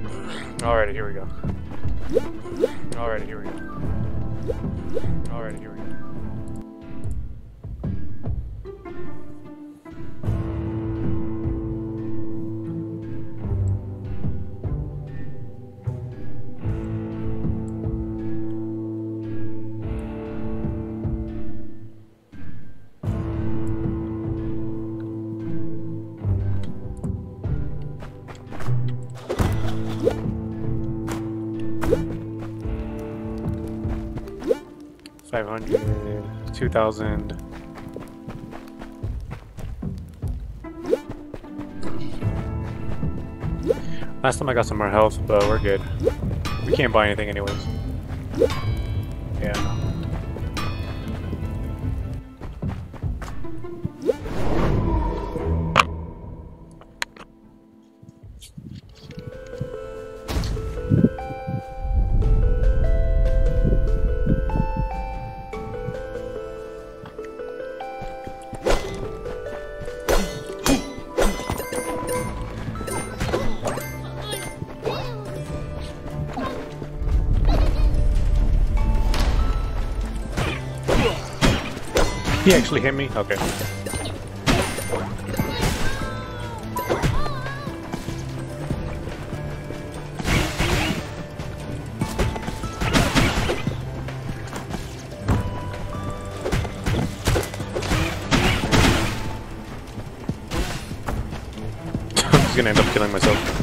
Alrighty, here we go. Alrighty, here we go. Alrighty, here we go. 500, 2,000. Last time I got some more health, but we're good. We can't buy anything anyways. Yeah. He actually hit me? Okay. I'm just gonna end up killing myself.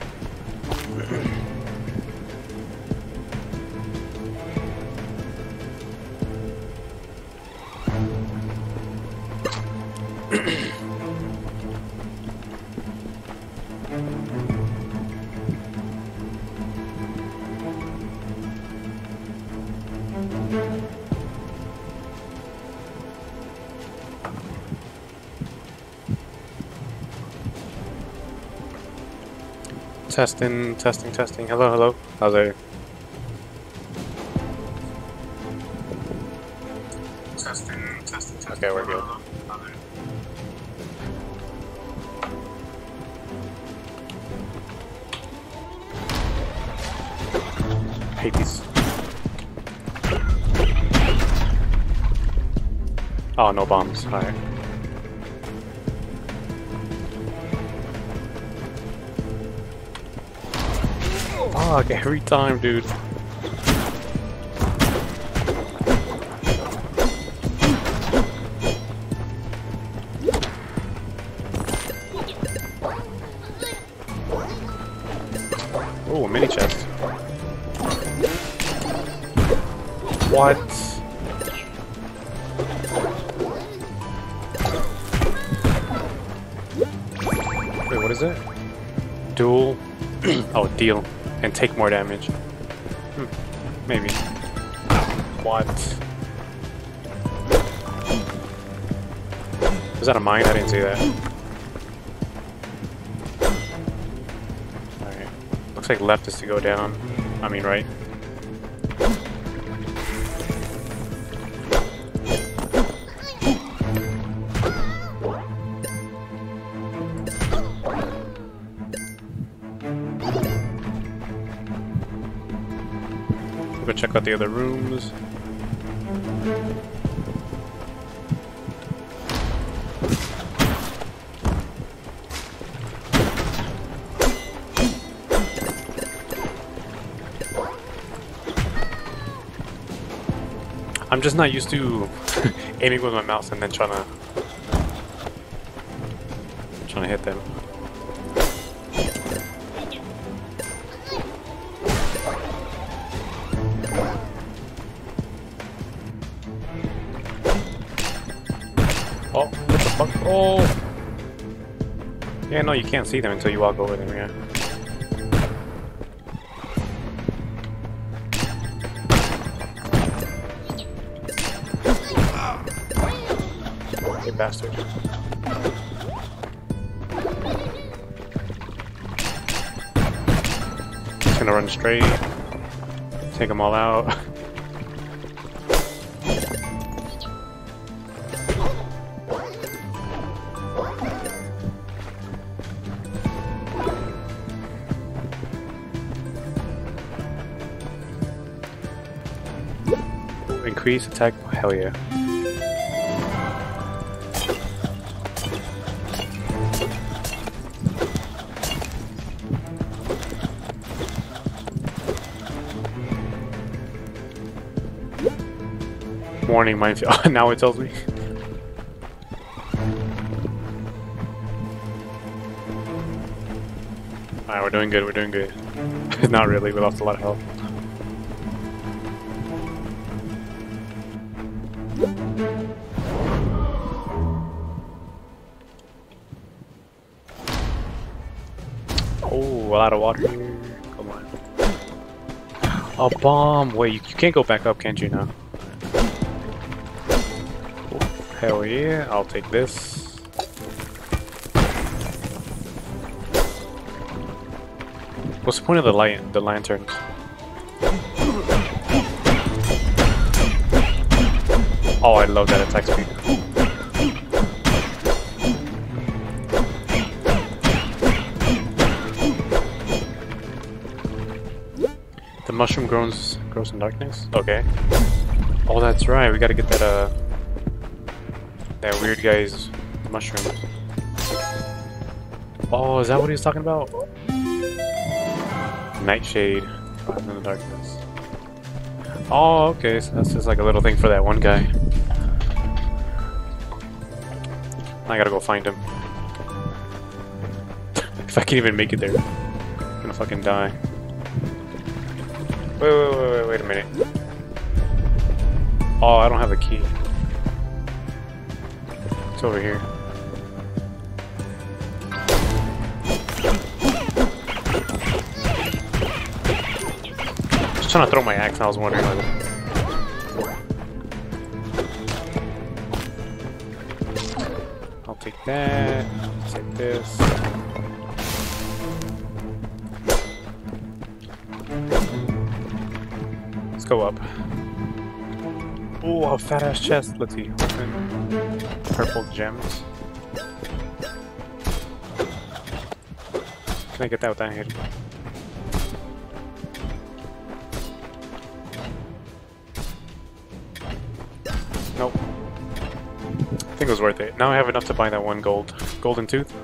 Testing, testing, testing. Hello, hello. How's it? Testing, testing, testing. Okay, we're good. I hate these. Oh, no bombs. Alright. Fuck, every time, dude. Oh, a mini chest. What? Wait, what is it? Dual. Oh, deal. And take more damage. Maybe. What? Was that a mine? I didn't see that. Alright. Looks like left is to go down. I mean right. We'll go check out the other rooms. I'm just not used to aiming with my mouse and then trying to hit them. Oh, what the fuck? Oh! Yeah, no, you can't see them until you walk over them, yeah. You bastard. Just gonna run straight. Take them all out. increase attack. Hell yeah. Warning minefield. Now it tells me. Alright, we're doing good, we're doing good. Not really, we lost a lot of health. Oh, a lot of water here. Come on. A bomb! Wait, you can't go back up, can't you now? Oh, hell yeah, I'll take this. What's the point of the lanterns? Oh, I love that attack speed. The mushroom grows in darkness? Okay. Oh, that's right, we gotta get that that weird guy's mushrooms. Oh, is that what he was talking about? Nightshade, in the darkness. Oh, okay, so that's just like a little thing for that one guy. I gotta go find him. If I can even make it there, I'm gonna fucking die. Wait a minute. Oh, I don't have a key. It's over here. Trying to throw my axe and I was wondering whether... I'll take that, take this. Let's go up. Ooh, a fat ass chest. Let's see. Open. Purple gems. Can I get that without hitting? Nope. I think it was worth it. Now I have enough to buy that one golden tooth.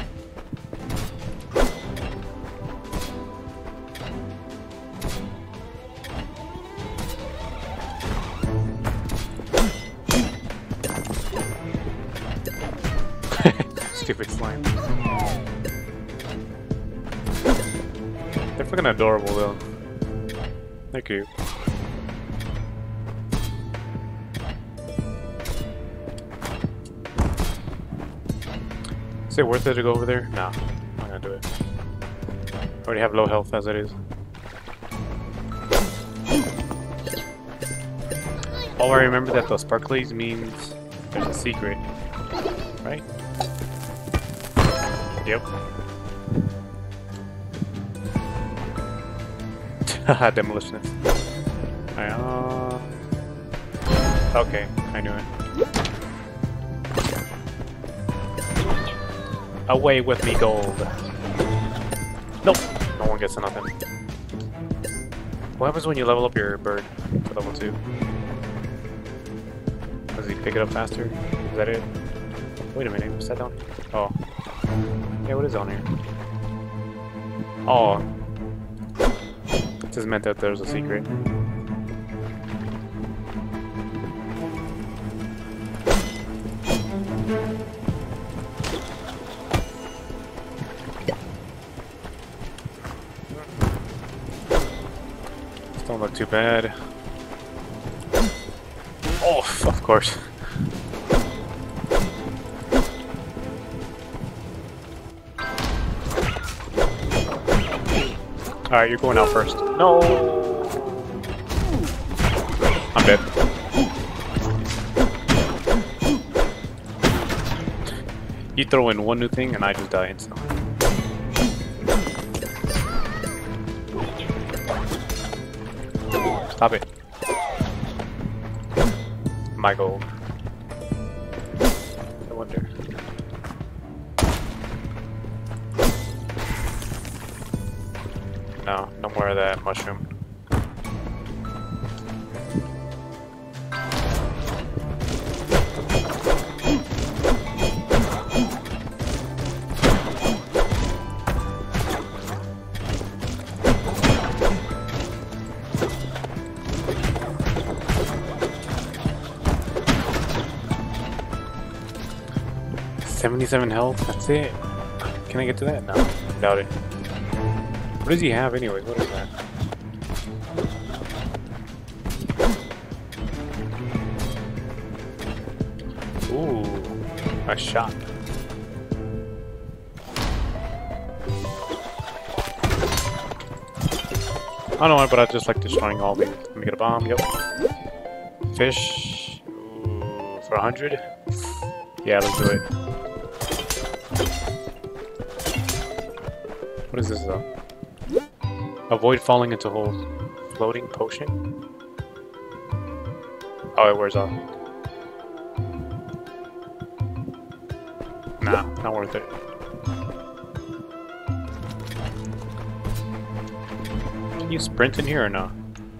Stupid slime. They're fucking adorable though. They're cute. Is it worth it to go over there? No, I'm not gonna do it. I already have low health as it is. Oh, I remember that the sparklies means there's a secret, right? Yep. Haha, demolitionist. Okay, I knew it. Away with me, gold. Nope, no one gets nothing. What happens when you level up your bird to level 2? Does he pick it up faster? Is that it? Wait a minute, what's that down here? Oh. Yeah, what is on here? Oh. It just meant that there's a secret. Don't look too bad. Oh, of course. Alright, you're going out first. No! I'm dead. You throw in one new thing and I just die instantly. Stop it. My gold. I wonder. No, no more of that mushroom. 77 health, that's it. Can I get to that? No, doubt it. What does he have anyways? What is that? Ooh, a shot. I don't know why, but I just like destroying all these. Let me get a bomb, yep. Fish. Ooh, for 100? Yeah, let's do it. What is this though? Avoid falling into holes. Floating potion? Oh, it wears off. Nah, not worth it. Can you sprint in here or no?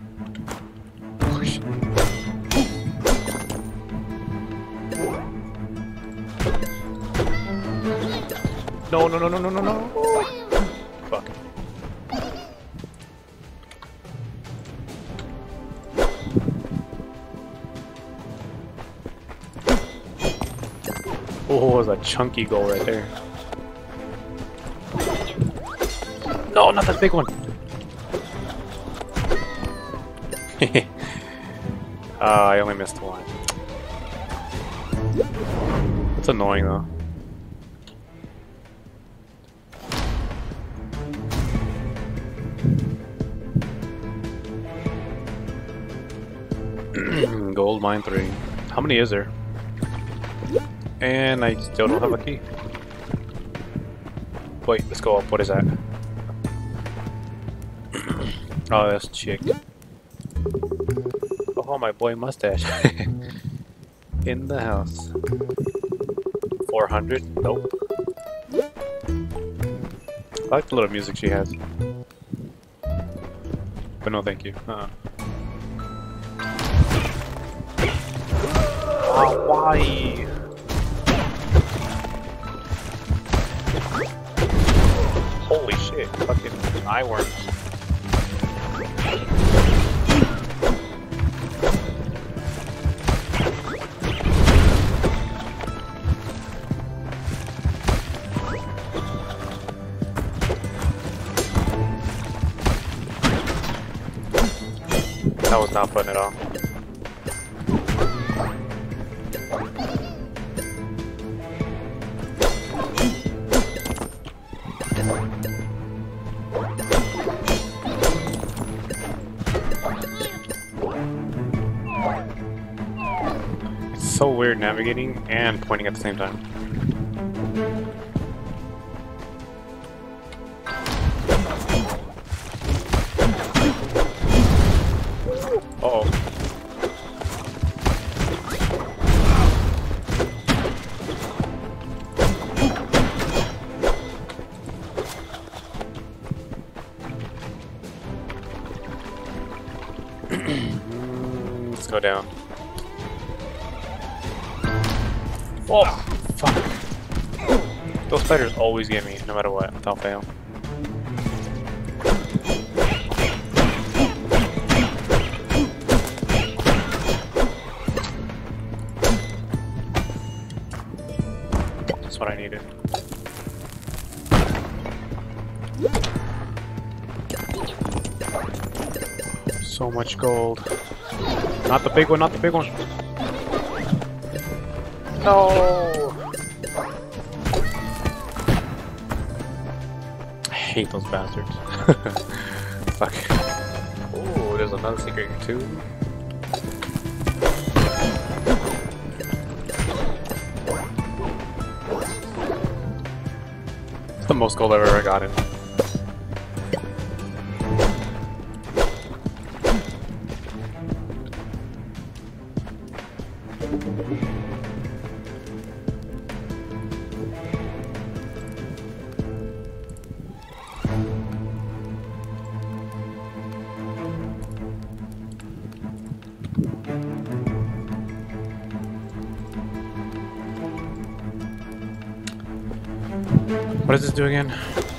No, no, no, no, no, no, no! Fuck. Oh, it was a chunky goal right there. No, not that big one! I only missed one. That's annoying though. Gold mine 3. How many is there? And I still don't have a key. Wait, let's go up. What is that? Oh, that's chick. Oh, my boy mustache. In the house. 400? Nope. I like the little music she has. But no thank you. Oh, why? Holy shit, fucking eye worms. That was not fun at all. It's so weird navigating and pointing at the same time. Uh-oh. Let's go down. Oh, fuck. Those spiders always get me, no matter what, without fail. That's what I needed. So much gold. Not the big one, not the big one. No! I hate those bastards. Fuck. Oh, there's another secret here too. It's the most gold I've ever gotten. What does this do again?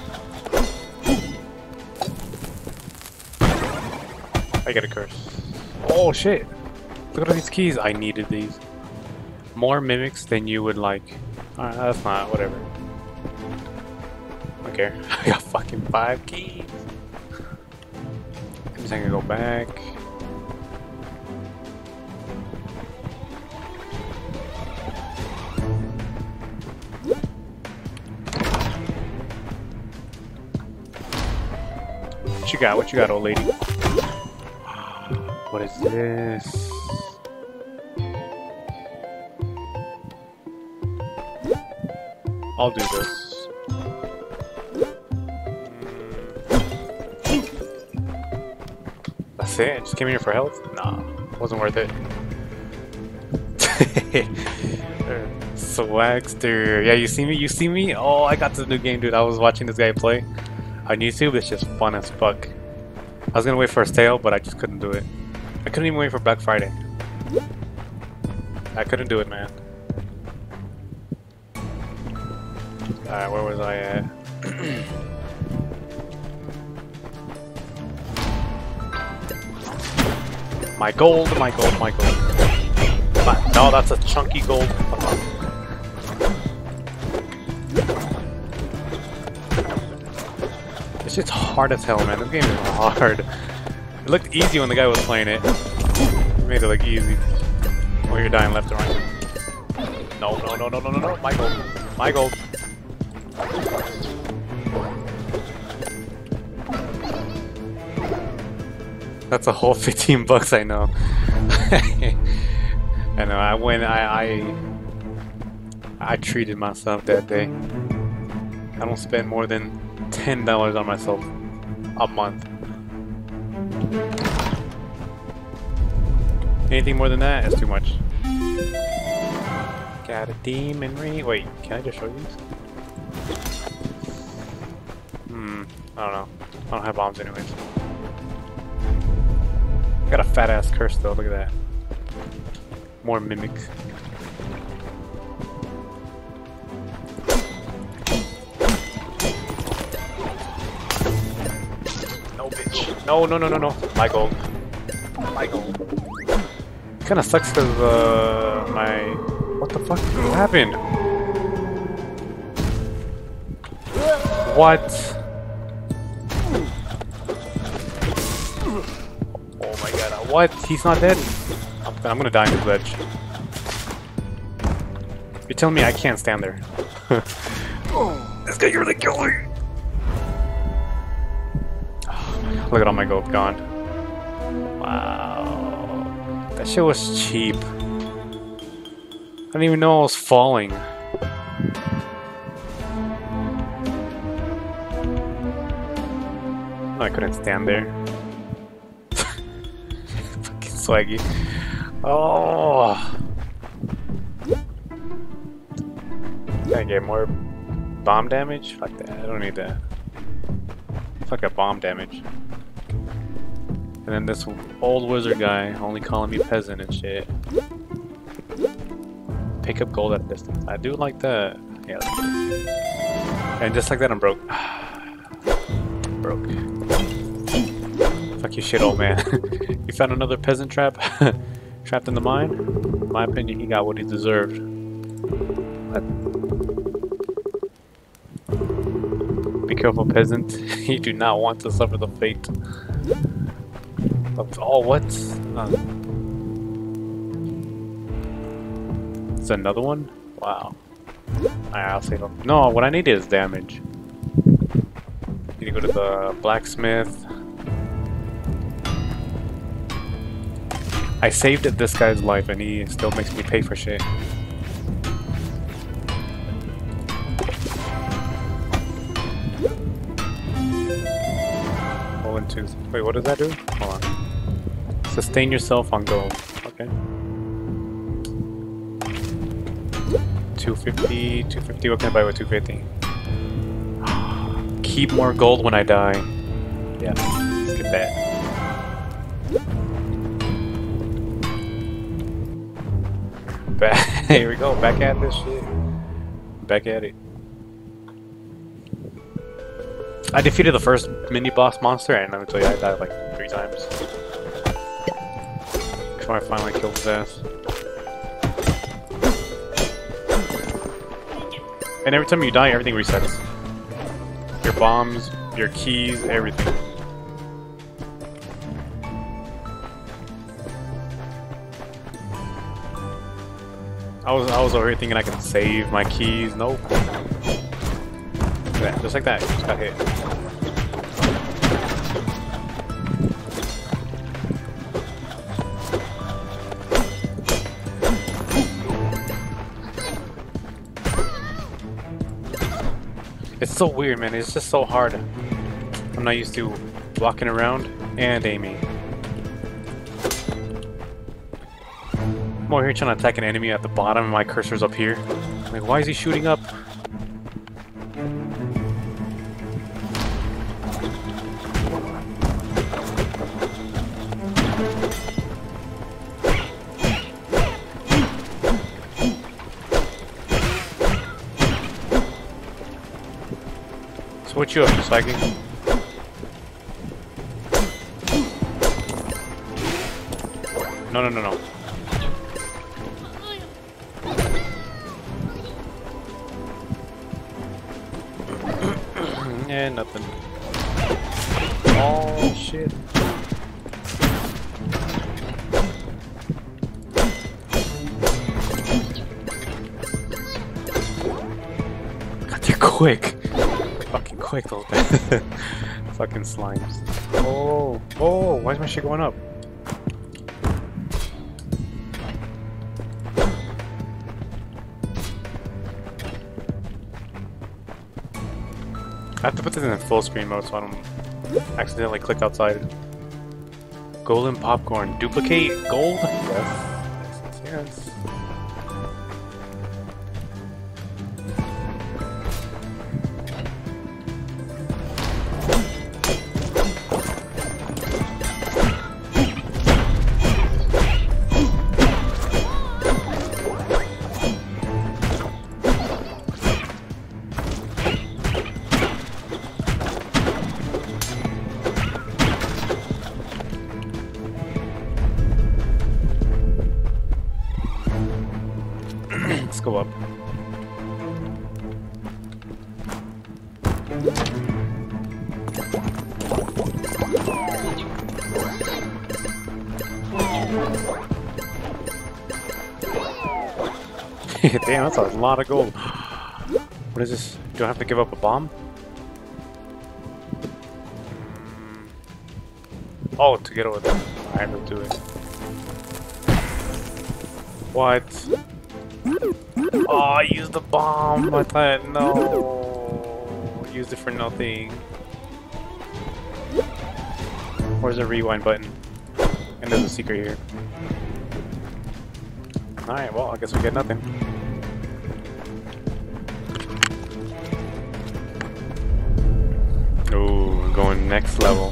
I get a curse. Oh shit! Look at all these keys. I needed these. More mimics than you would like. Alright, that's not, whatever. I don't care. I got fucking 5 keys. I'm just gonna go back. What you got? What you got, old lady? What is this? I'll do this. That's it? Just came here for health? Nah, wasn't worth it. Swagster. Yeah, you see me? You see me? Oh, I got this new game, dude. I was watching this guy play on YouTube. It's just fun as fuck. I was gonna wait for a sale, but I just couldn't do it. I couldn't even wait for Black Friday. I couldn't do it, man. Alright, where was I at? My gold, my gold, my gold. No, that's a chunky gold. This shit's hard as hell, man. This game is hard. It looked easy when the guy was playing it. It made it look easy. Oh, you're dying left and right. No, no, no, no, no, no, no. My gold. My gold. That's a whole 15 bucks, I know. I know, I treated myself that day. I don't spend more than $10 on myself a month. Anything more than that is too much. Got a demon ring. Wait, can I just show you these? I don't know. I don't have bombs anyways. Got a fat ass curse though, look at that. More mimics. No bitch. No, no, no, no, no. My gold. My gold. Kinda sucks cause my... What the fuck happened? What? What? He's not dead? I'm gonna die in this ledge. You're telling me I can't stand there. This guy really killed me! Oh my god, look at all my gold gone. Wow. That shit was cheap. I didn't even know I was falling. I couldn't stand there. Swaggy. Oh. Can I get more bomb damage? Fuck that. I don't need that. Fuck a bomb damage. And then this old wizard guy only calling me peasant and shit. Pick up gold at a distance. I do like that. Yeah. And just like that, I'm broke. Broke. Fuck you, shit, old man. You found another peasant trap? Trapped in the mine? In my opinion, he got what he deserved. What? Be careful, peasant. You do not want to suffer the fate of... Oh, what? It's another one? Wow. Alright, I'll save him. No, what I need is damage. Need to go to the blacksmith. I saved this guy's life and he still makes me pay for shit. Wait, what does that do? Hold on. Sustain yourself on gold. Okay. 250, 250. What can I buy with 250? Keep more gold when I die. Yeah, let's get that. Here we go, back at this shit. Back at it. I defeated the first mini boss monster, and let me tell you, I died like 3 times. Before I finally killed his ass. And every time you die, everything resets. Your bombs, your keys, everything. I was over here thinking I could save my keys. Nope. Yeah, just like that. Just got hit. It's so weird, man. It's just so hard. I'm not used to walking around and aiming. I'm over here trying to attack an enemy at the bottom and my cursor's up here. Like, why is he shooting up? So what you up to, Psychic? No. Yeah, nothing. Oh, shit. God, they're quick. Fucking quick, those fucking slimes. Oh, why is my shit going up? I have to put this in full screen mode so I don't accidentally click outside. Golden popcorn. Duplicate gold? Yes. Let's go up. Damn, that's a lot of gold. What is this? Do I have to give up a bomb? Oh, to get over there. I have to do it. What? Oh, I used the bomb. I thought, no. I used it for nothing. Where's the rewind button? And there's a secret here. Alright, well, I guess we get nothing. Ooh, we're going next level.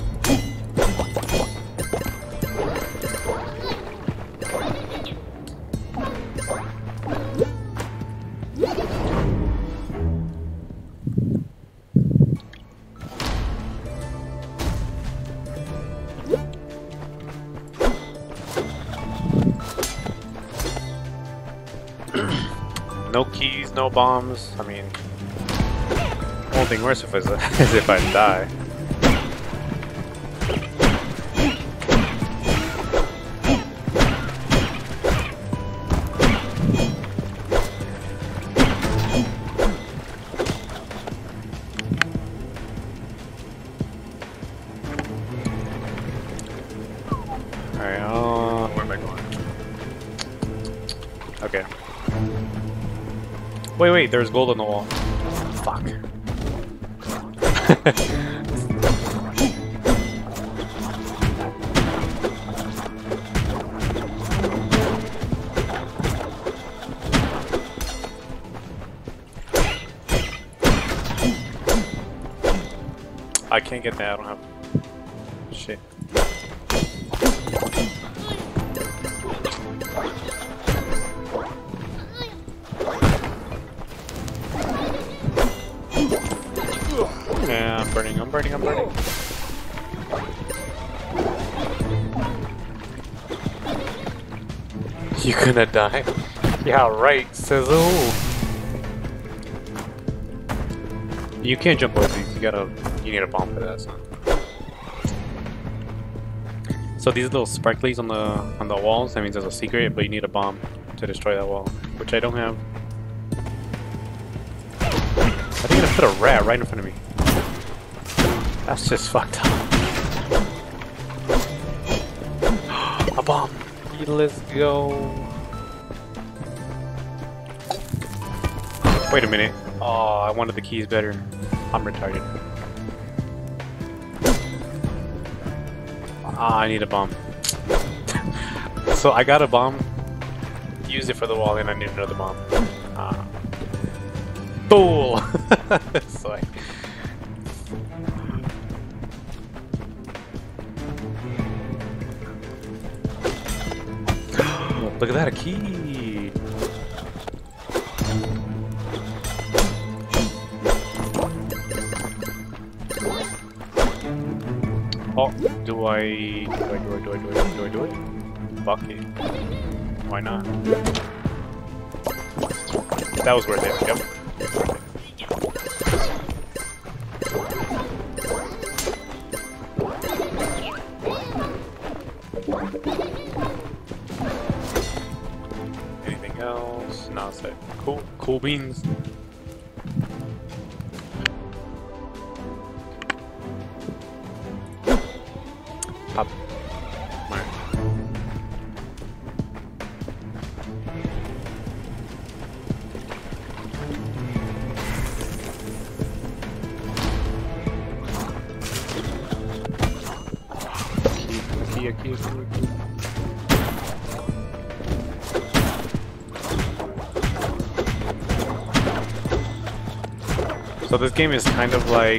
No keys, no bombs. I mean, the only thing worse is if I die. Alright, where am I going? Okay. Wait, there's gold on the wall. Fuck. I can't get that, I don't have... Shit. Yeah, I'm burning. You gonna die? Yeah, right, Sizzle. You can't jump over these. You need a bomb for that. So these little sparklies on the walls, that means there's a secret, but you need a bomb to destroy that wall, which I don't have. I think I put a rat right in front of me. That's just fucked up. A bomb. Let's go. Wait a minute. Oh, I wanted the keys better. I'm retarded. Ah, I need a bomb. So I got a bomb, used it for the wall, and I need another bomb. Fool! Sorry. Look at that, a key! Oh, do I do it? Fuck it. Why not? That was worth it, yep. Anything else? No, it's like cool beans. Pop. Alright. Key. So this game is kind of like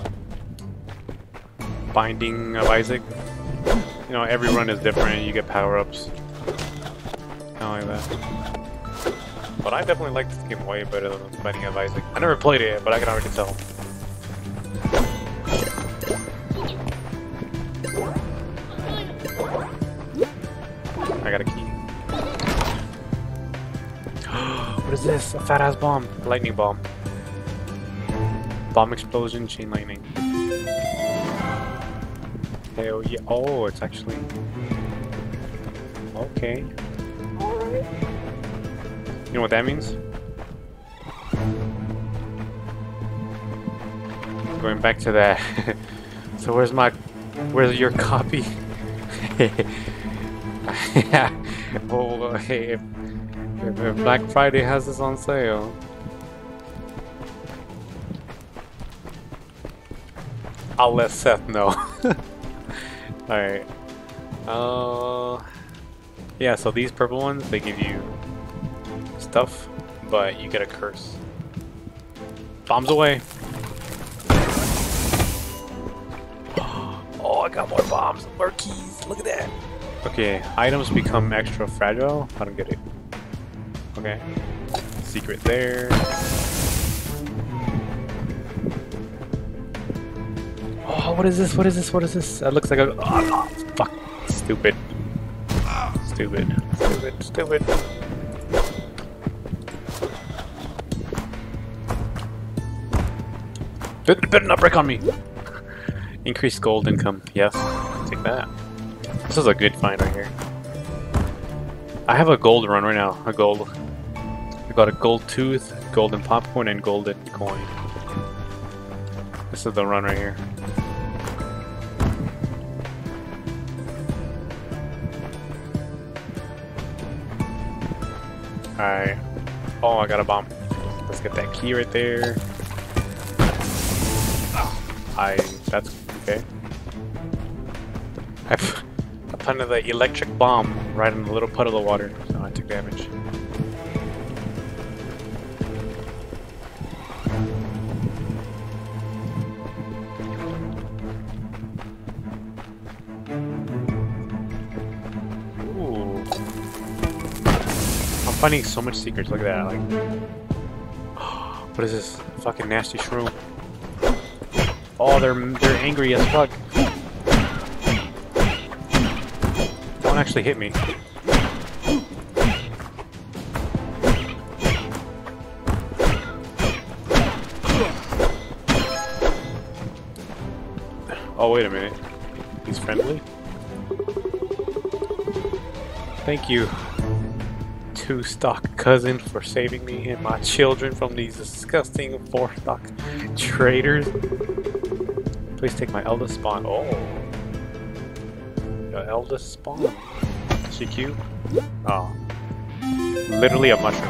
Binding of Isaac. You know, every run is different, you get power-ups. Kind of like that. But I definitely like this game way better than Binding of Isaac. I never played it yet, but I can already tell. I got a key. What is this? A fat-ass bomb. Lightning bomb. Bomb explosion, chain lightning. Hell yeah. Oh, it's actually... Okay. Alright. You know what that means? Going back to that. So where's your copy? Oh, hey, if Black Friday has this on sale. I'll let Seth know. Alright. Yeah, so these purple ones, they give you stuff, but you get a curse. Bombs away! Oh, I got more bombs, more keys, look at that! Okay, items become extra fragile? I don't get it. Okay. Secret there. Oh, what is this? What is this? What is this? That looks like a... Oh, fuck. Stupid. Stupid. Stupid. Stupid. Better not break on me! Increased gold income. Yes. Take that. This is a good find right here. I have a gold run right now. A gold. I got a gold tooth, golden popcorn, and golden coin. This is the run right here. Alright. Oh, I got a bomb. Let's get that key right there. That's okay. I planted the electric bomb right in the little puddle of water, so I took damage. Ooh. I'm finding so much secrets, look at that, like... What is this? Fucking nasty shroom. Oh, they're angry as fuck. Don't actually hit me. Oh, wait a minute. He's friendly? Thank you, two stock cousin, for saving me and my children from these disgusting four stock traders. Please take my eldest spawn. Oh. Your eldest spawn. Is she cute? Oh. Literally a mushroom.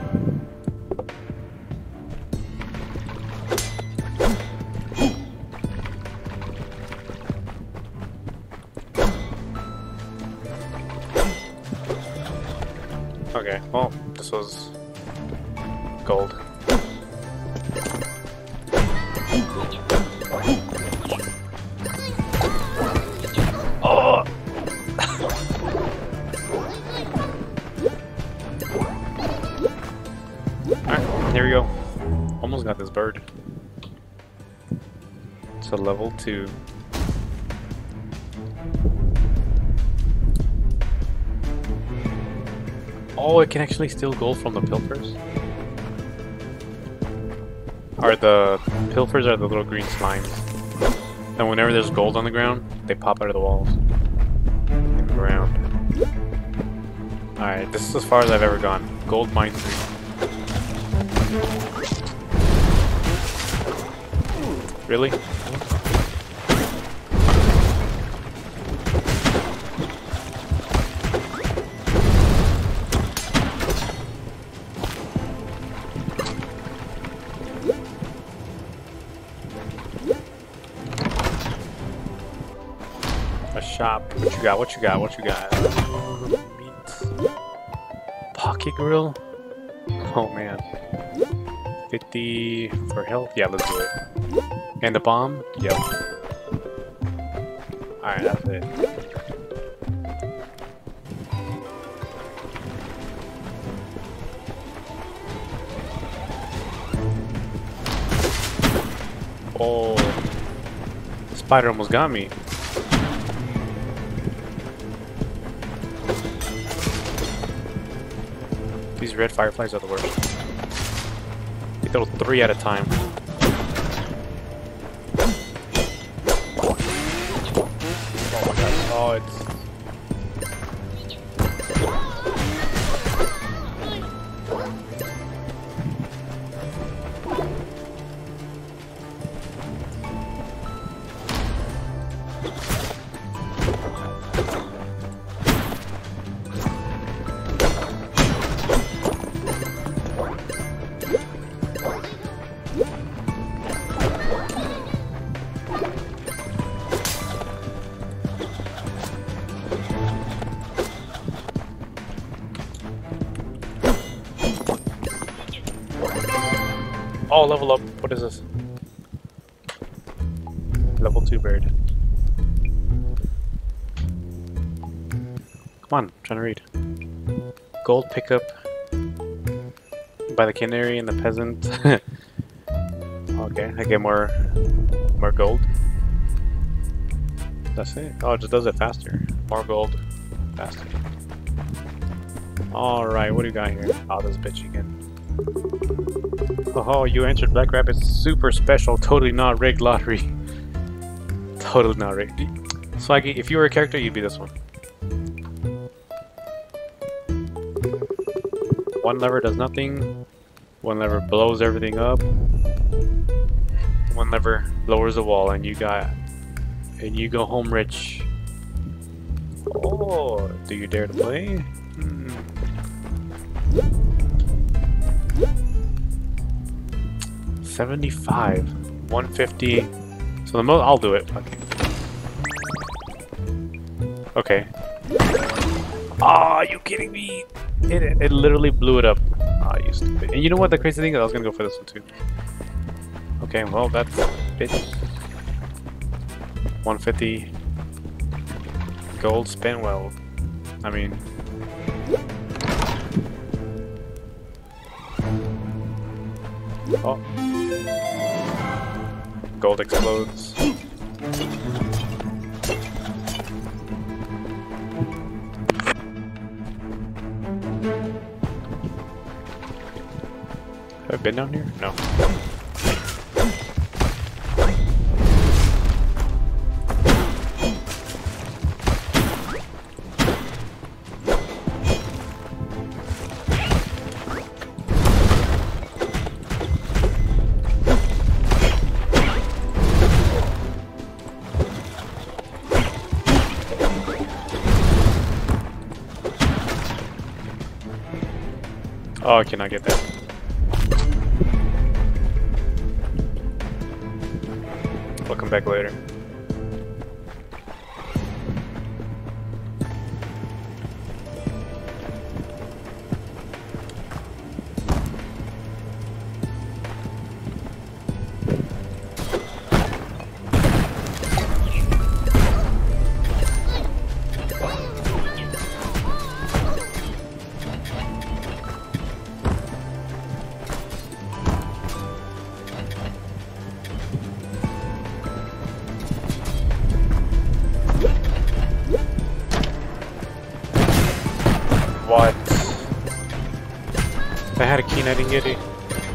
Okay, well, this was gold. Oh! Alright, here we go. Almost got this bird. It's a level 2. Oh, it can actually steal gold from the pilfers? Or the pilfers are the little green slimes. And whenever there's gold on the ground, they pop out of the walls. In the ground. Alright, this is as far as I've ever gone. Gold mine 3. Really? Shop. What you got? What you got? What you got? Meat. Pocket grill. Oh man. 50 for health. Yeah, let's do it. And the bomb. Yep. All right, that's it. Oh, spider almost got me. These red fireflies are the worst. They throw 3 at a time. Oh my god. Oh, it's... Oh, level up. What is this? Level 2 bird. Come on, I'm trying to read. Gold pickup by the canary and the peasant. Okay, I get more gold. That's it. Oh, it just does it faster. More gold, faster. Alright, what do you got here? Oh, this bitch again. Oh, you entered Black Rapids super special, totally not rigged lottery. Totally not rigged. Swaggy, if you were a character, you'd be this one. One lever does nothing. One lever blows everything up. One lever lowers the wall, and you go home rich. Oh, do you dare to play? 75, 150. So the most, I'll do it. Okay. Ah, you kidding me? It literally blew it up. Ah, you stupid. And you know what the crazy thing is? I was gonna go for this one too. Okay, well that's bitch. 150 gold spent well. I mean. Oh. Gold explodes. Have I been down here? No. Oh, I cannot get that. I'll come back later. What? I had a key and I didn't get it.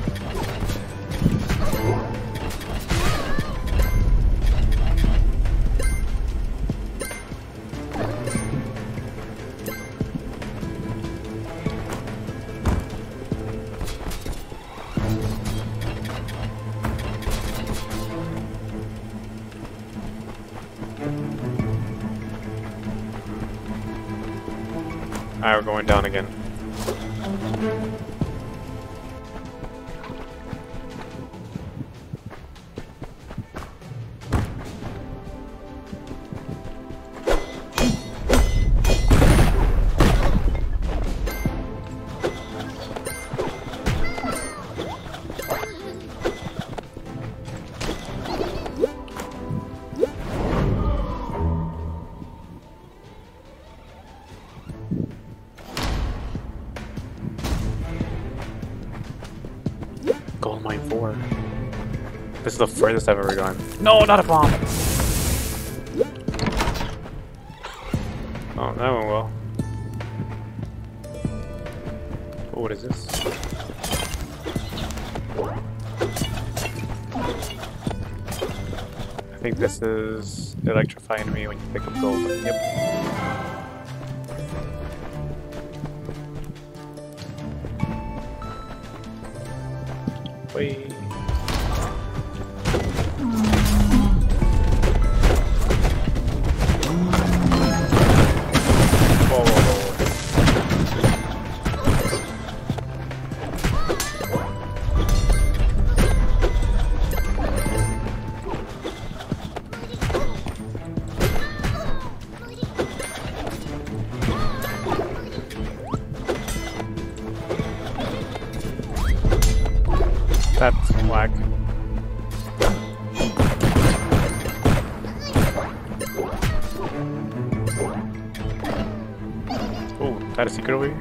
Alright, we're going down again. Gold mine 4. This is the furthest I've ever gone. No, not a bomb! Oh, that went well. Oh, what is this? I think this is electrifying me when you pick up gold. Yep. Wait. That's whack. Oh, is that a secret over here?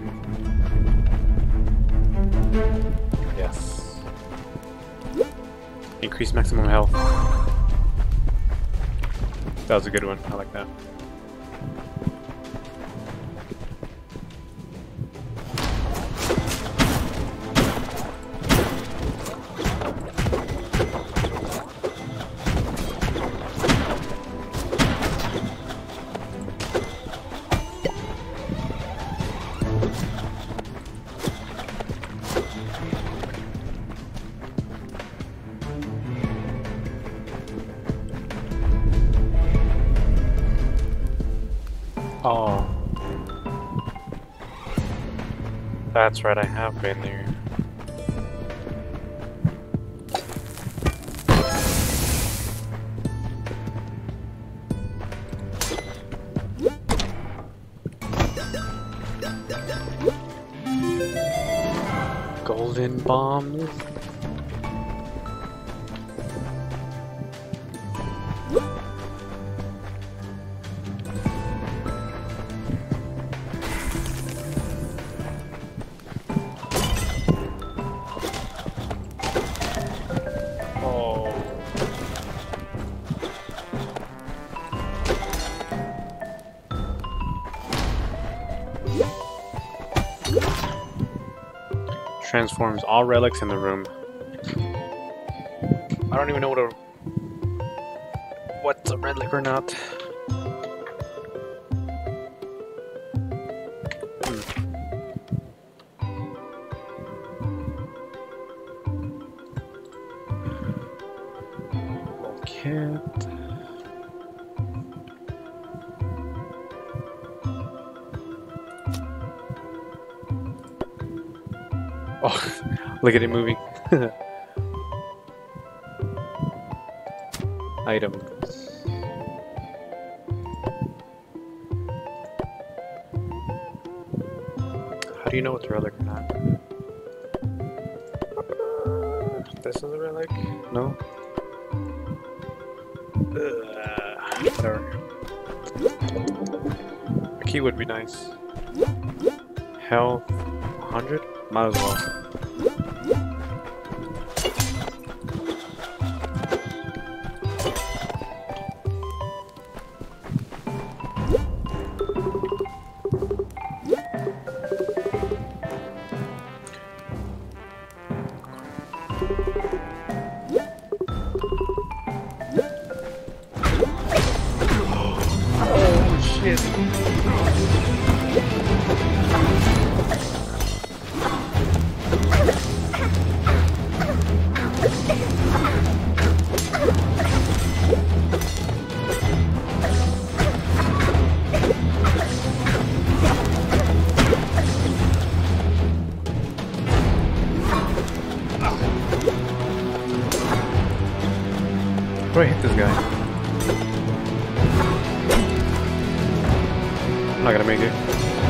Yes. Increase maximum health. That was a good one. I like that. Oh. That's right, I have been there. Golden bombs. Transforms all relics in the room. I don't even know what's a relic or not. Okay. Oh, look at it moving. Item. How do you know it's a relic or not? This is a relic? No? Whatever. A key would be nice. Health 100? Might as well. How do I hit this guy? I'm not gonna make it.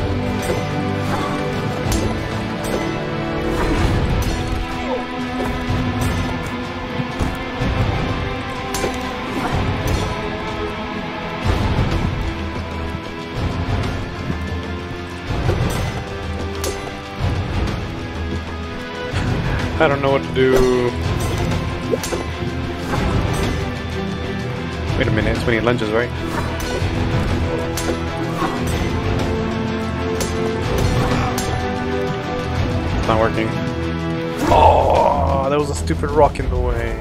I don't know what to do. Wait a minute, it's when he lunges, right? It's not working. Oh, that was a stupid rock in the way.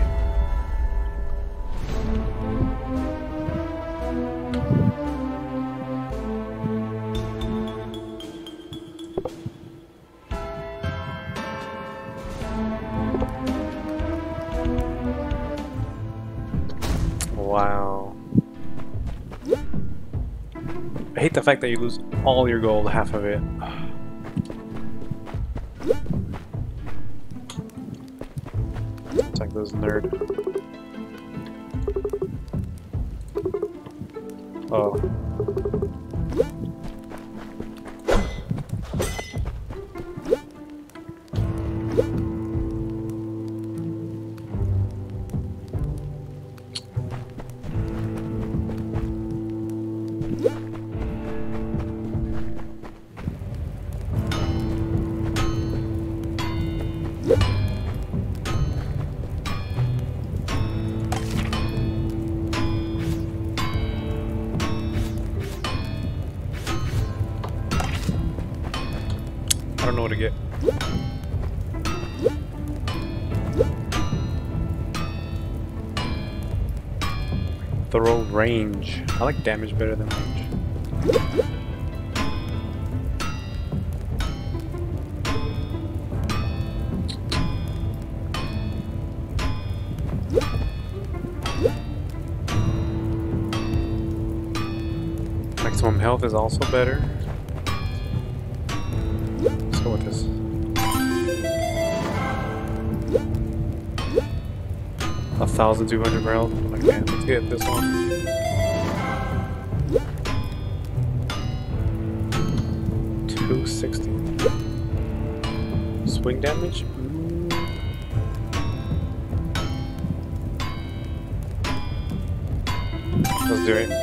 Wow. I hate the fact that you lose all your gold, half of it. It's like those nerd. Oh. I don't know what to get. Throw range. I like damage better than range. Maximum health is also better. Let's go with this. A 1,200 barrels. Like, man, let's get this one. $260. Swing damage? Let's do it.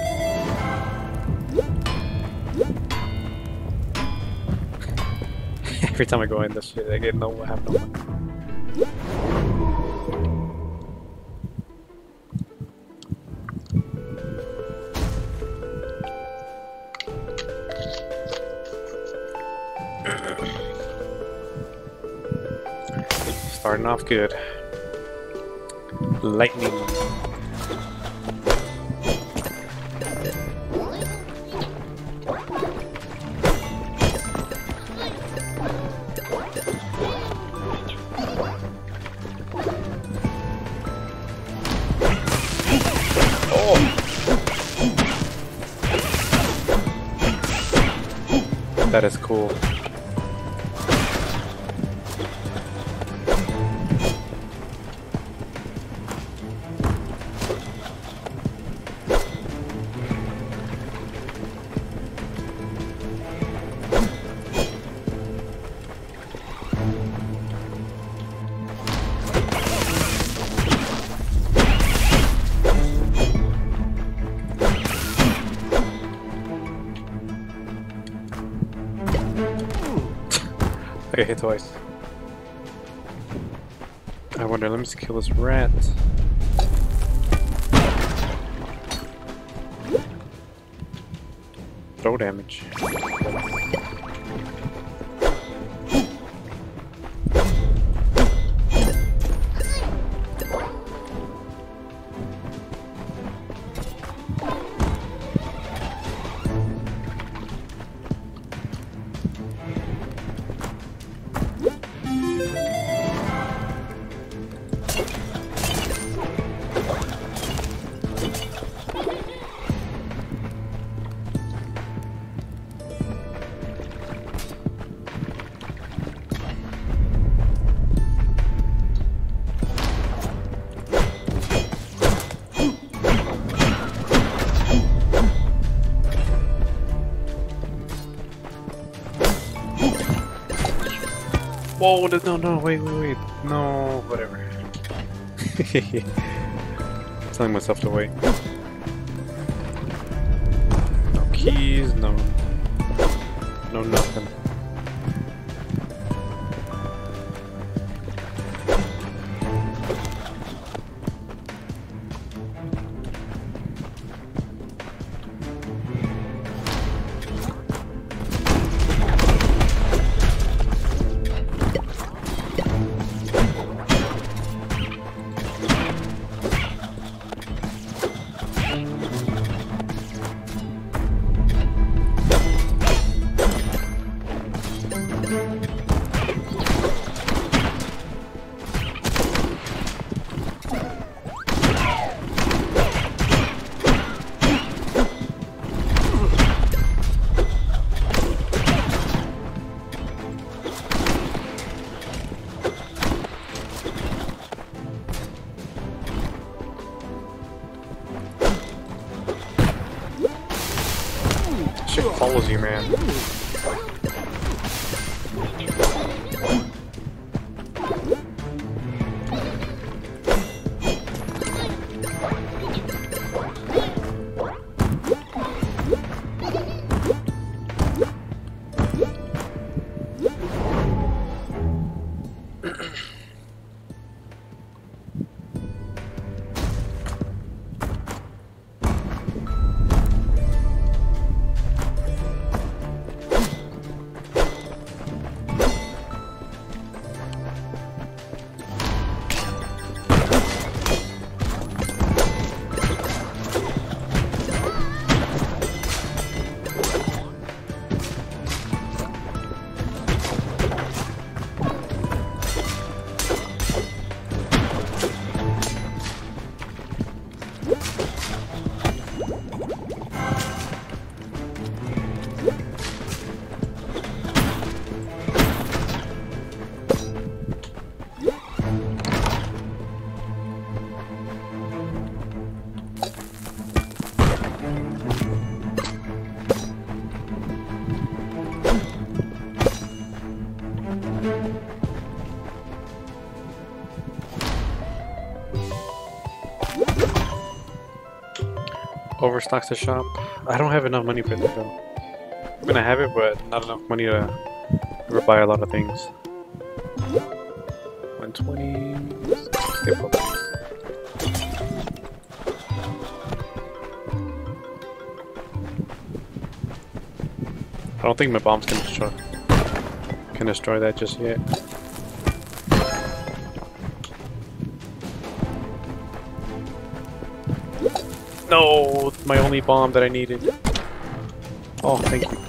Every time I go in this shit, I get no money. Starting off good. Lightning. That is cool. I got hit twice. I wonder, let me just kill this rat. Throw damage. Whoa, no, wait, no, whatever. Telling myself to wait. No keys, no nothing. Shit follows you, man. Overstocks the shop. I don't have enough money for that though. I'm gonna have it, but not enough money to ever buy a lot of things. 120. Skip up. I don't think my bombs can destroy that just yet. No, my only bomb that I needed. Oh, thank you.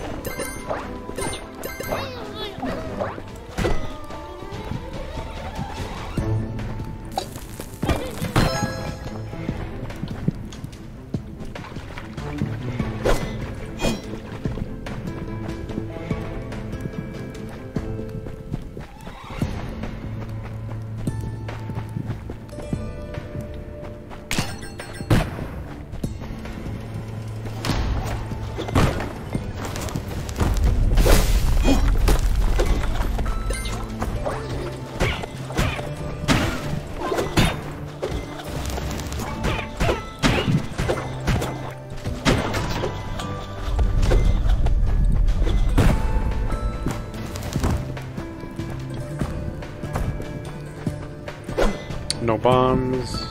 No bombs.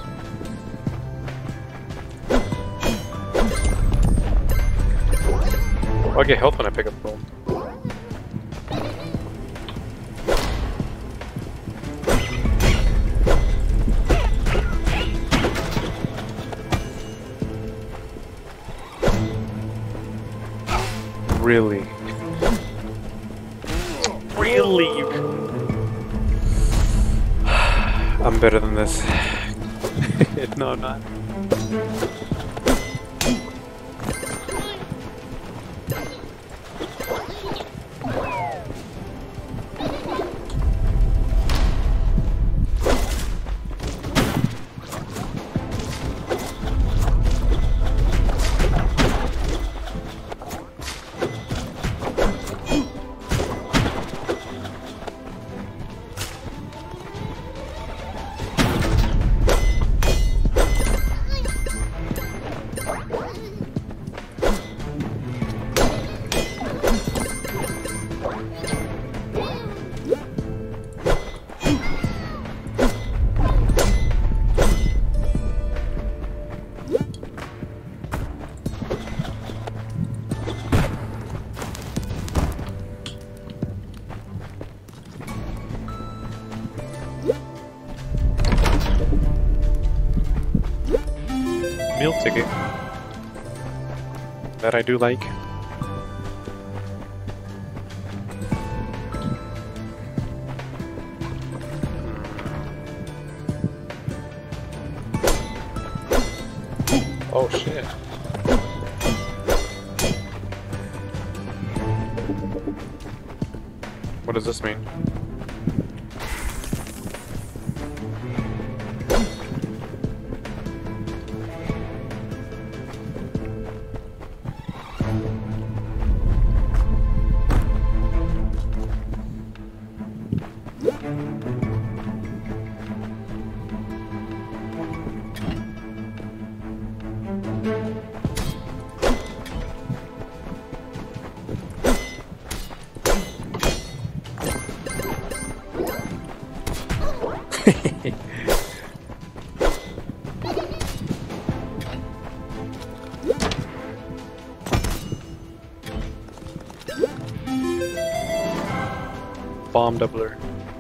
Oh, I get health when I pick up gold. Really? Really? I'm better than this. No, I'm not. Meal ticket. That I do like. Oh shit. What does this mean? Bomb doubler.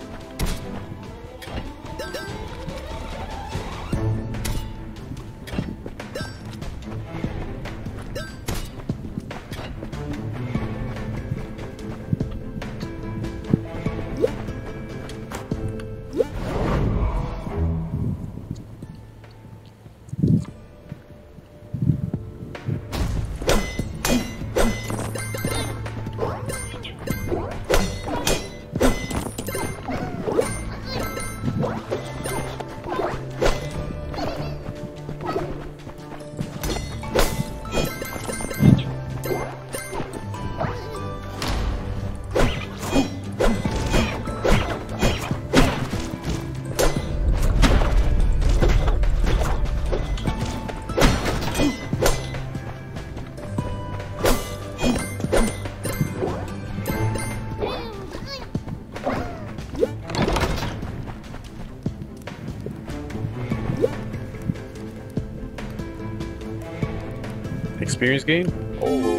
Experience gain? Oh.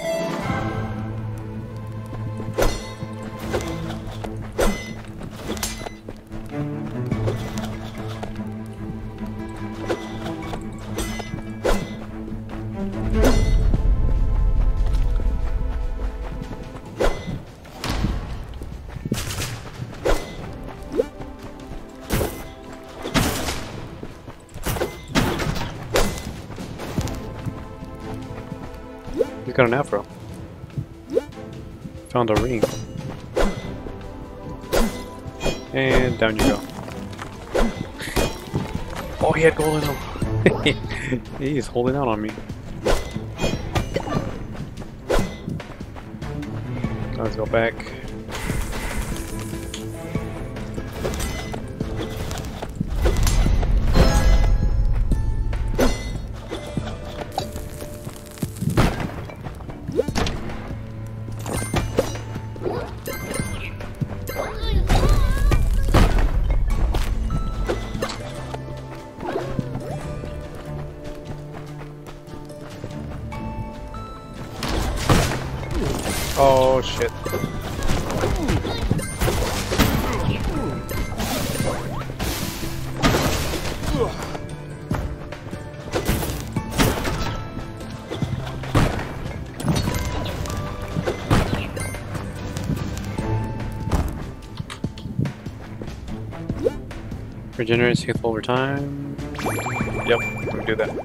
He's got an afro. Found a ring. And down you go. Oh, he had gold in him. He's holding out on me. Let's go back. Oh shit. Regenerates health over time. Yep, we do that.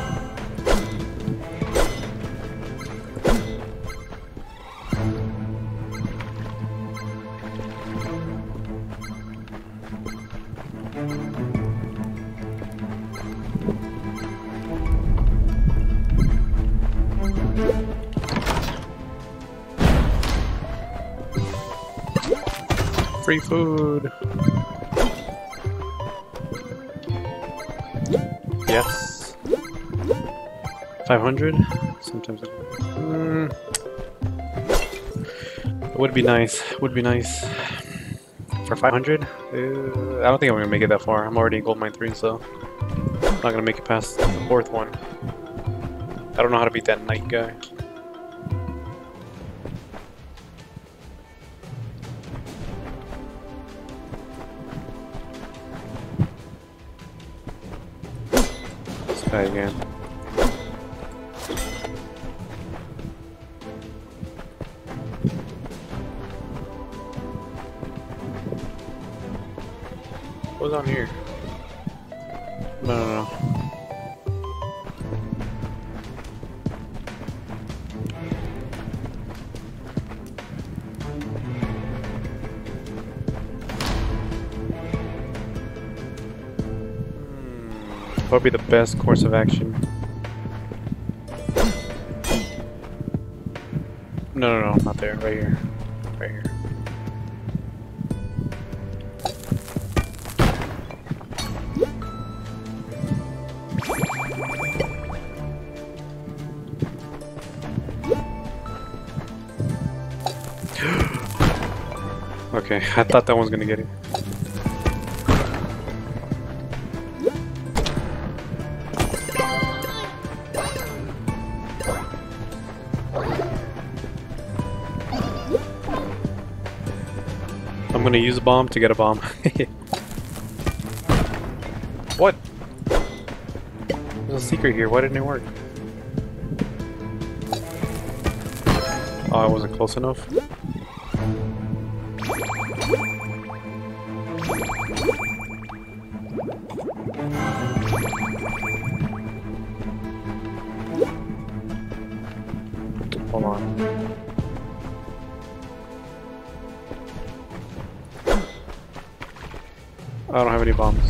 Free food. Yes. 500. Sometimes it would be nice. Would be nice. For 500? I don't think I'm gonna make it that far. I'm already in gold mine 3, so I'm not gonna make it past the 4th one. I don't know how to beat that knight guy. Try again. What's on here? No. What would be the best course of action? No, not there. Right here. Right here. Okay, I thought that one's gonna get it. I'm gonna use a bomb to get a bomb. What? There's a secret here. Why didn't it work? Oh, I wasn't close enough. Hold on. I don't have any bombs.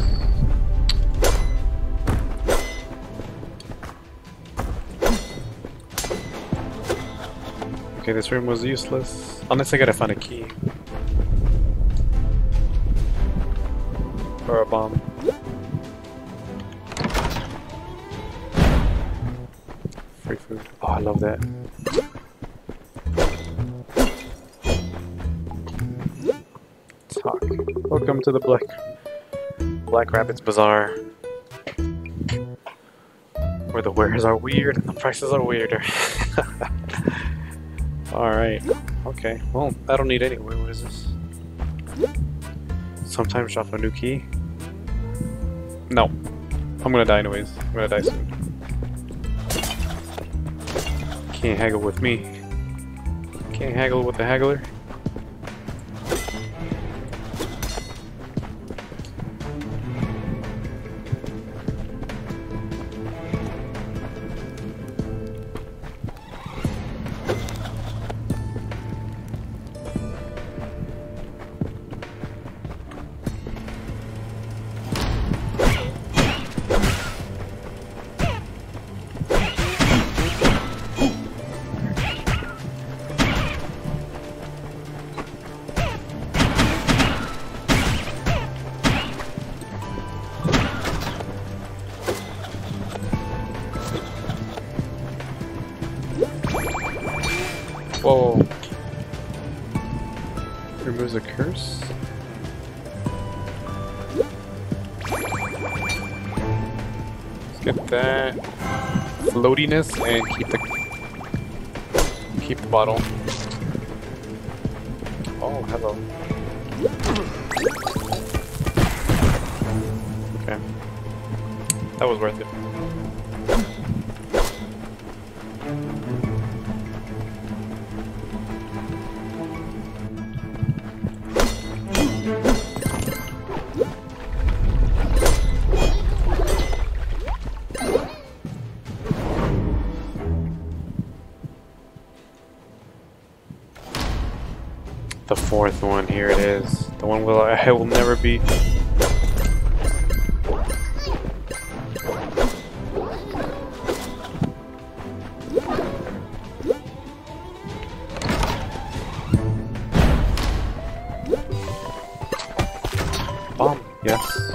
Okay, this room was useless. Unless I gotta find a key. Or a bomb. Free food. Oh, I love that. Talk. Welcome to the Black Rapids Bazaar, where the wares are weird and the prices are weirder. Alright, okay, well, I don't need any. What is this? Sometimes drop a new key? No. I'm gonna die anyways. I'm gonna die soon. Can't haggle with me. Can't haggle with the haggler. Whoa. Removes a curse. Let's get that floatiness and keep the bottle. Oh, hello. Okay. That was worth it. The fourth one, here it is. The one I will never beat. Bomb, yes.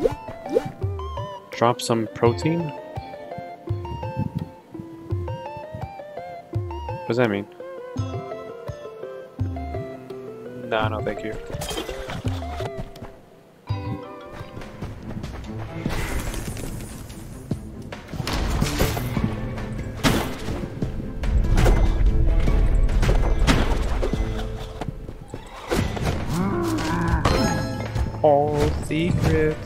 Drop some protein? What does that mean? No, no, thank you. All secrets.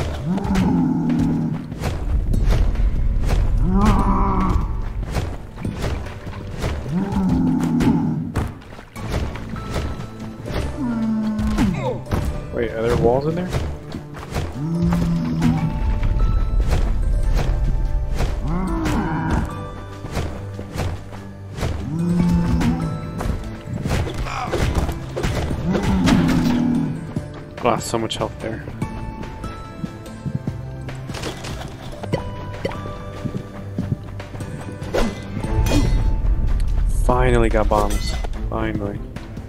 Wait, are there walls in there? Wow, so much health there. Finally got bombs. Finally.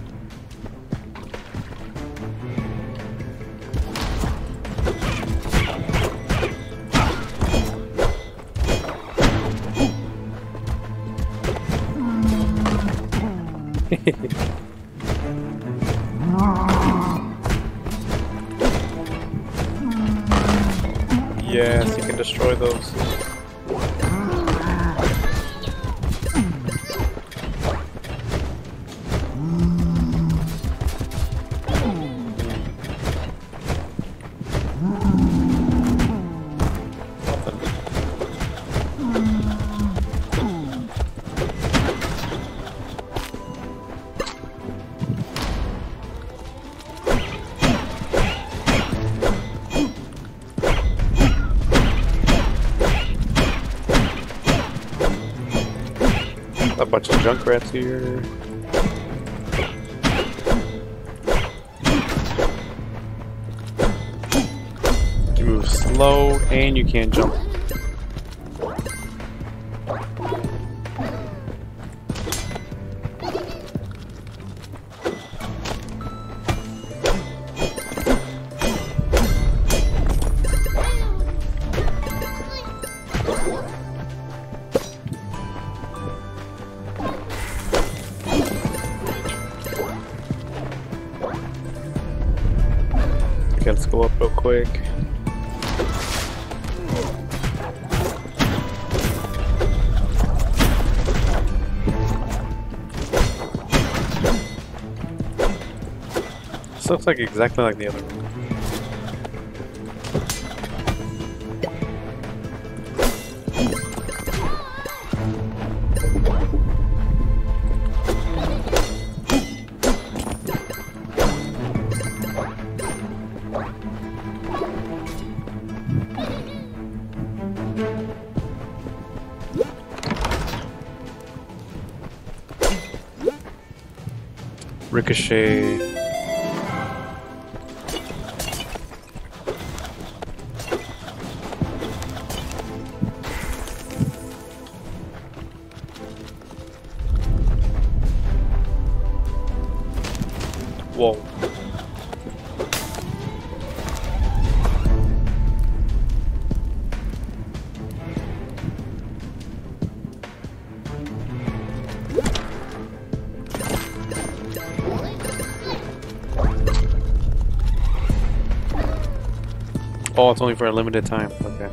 Yes, you can destroy those. A bunch of junk rats here. You move slow and you can't jump. Okay, let's go up real quick. This looks like exactly like the other one. Ricochet. Whoa. Oh, it's only for a limited time. Okay.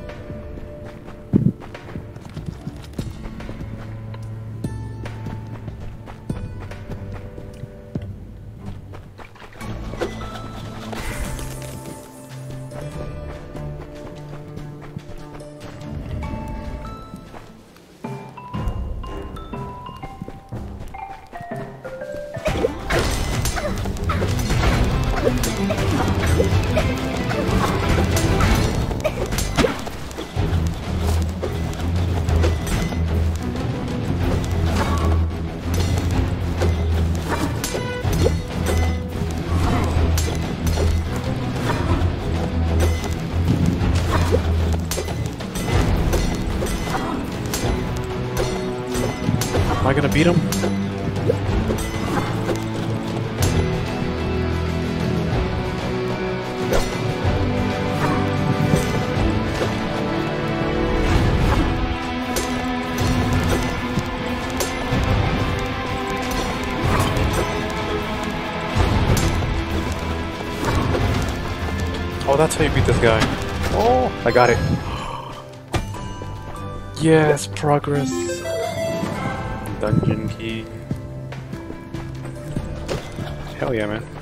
beat him? Oh, that's how you beat this guy. Oh, I got it. Yes, progress. Dungeon key. Hell yeah, man.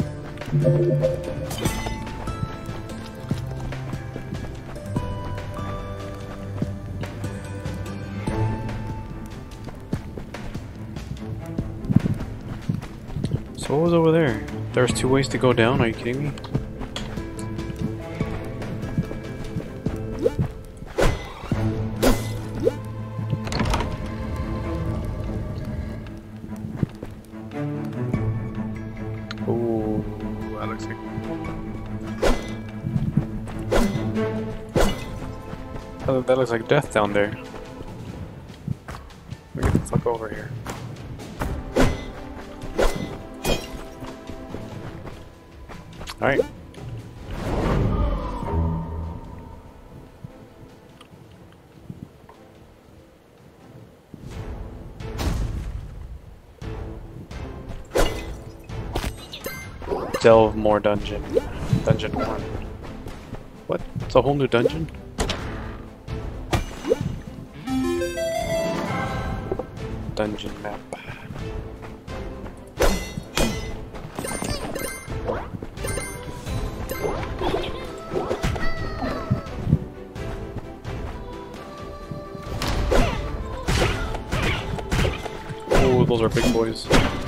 So what was over there? There's 2 ways to go down, are you kidding me? Oh, that looks like... that looks like death down there. Let me get the fuck over here. Alright. Delve more dungeon. Dungeon 1. What? It's a whole new dungeon? Dungeon map. Oh, those are big boys.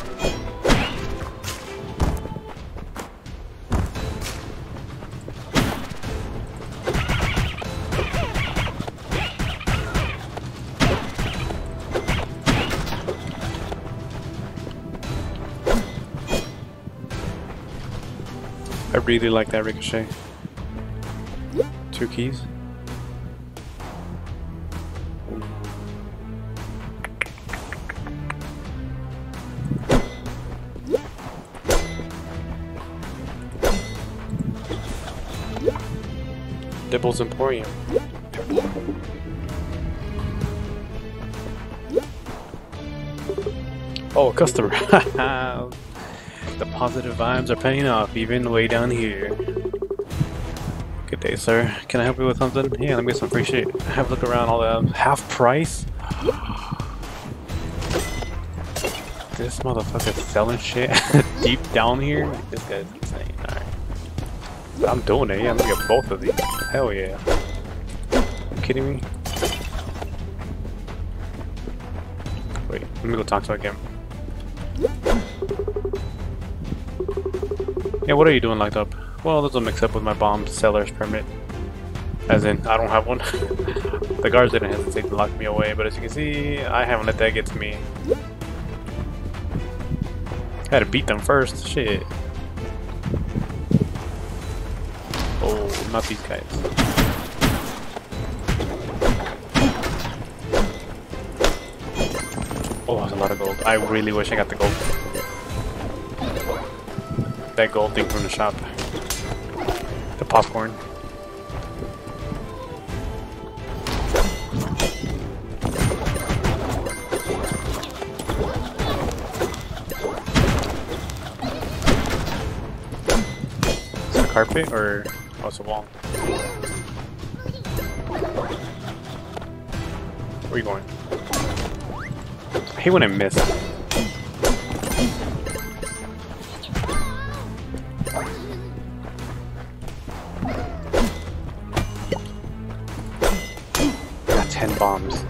I really like that ricochet. 2 keys. Dibble's Emporium. Oh, customer. The positive vibes are paying off, even way down here. Good day, sir. Can I help you with something? Yeah, let me get some free shit. Have a look around all the half price. This motherfucker's selling shit deep down here. This guy's insane. Alright. I'm doing it. Yeah, I'm gonna get both of these. Hell yeah. You kidding me? Wait, let me go talk to him. Yeah, what are you doing locked up? Well, this will mix up with my bomb seller's permit. As in, I don't have one. The guards didn't hesitate to lock me away, but as you can see, I haven't let that get to me. I had to beat them first. Shit. Oh, not these guys. Oh, that's a lot of gold. I really wish I got the gold. That gold thing from the shop. The popcorn. Is it a carpet or oh, it's a wall? Where are you going? I hate when I miss. Got 10 bombs.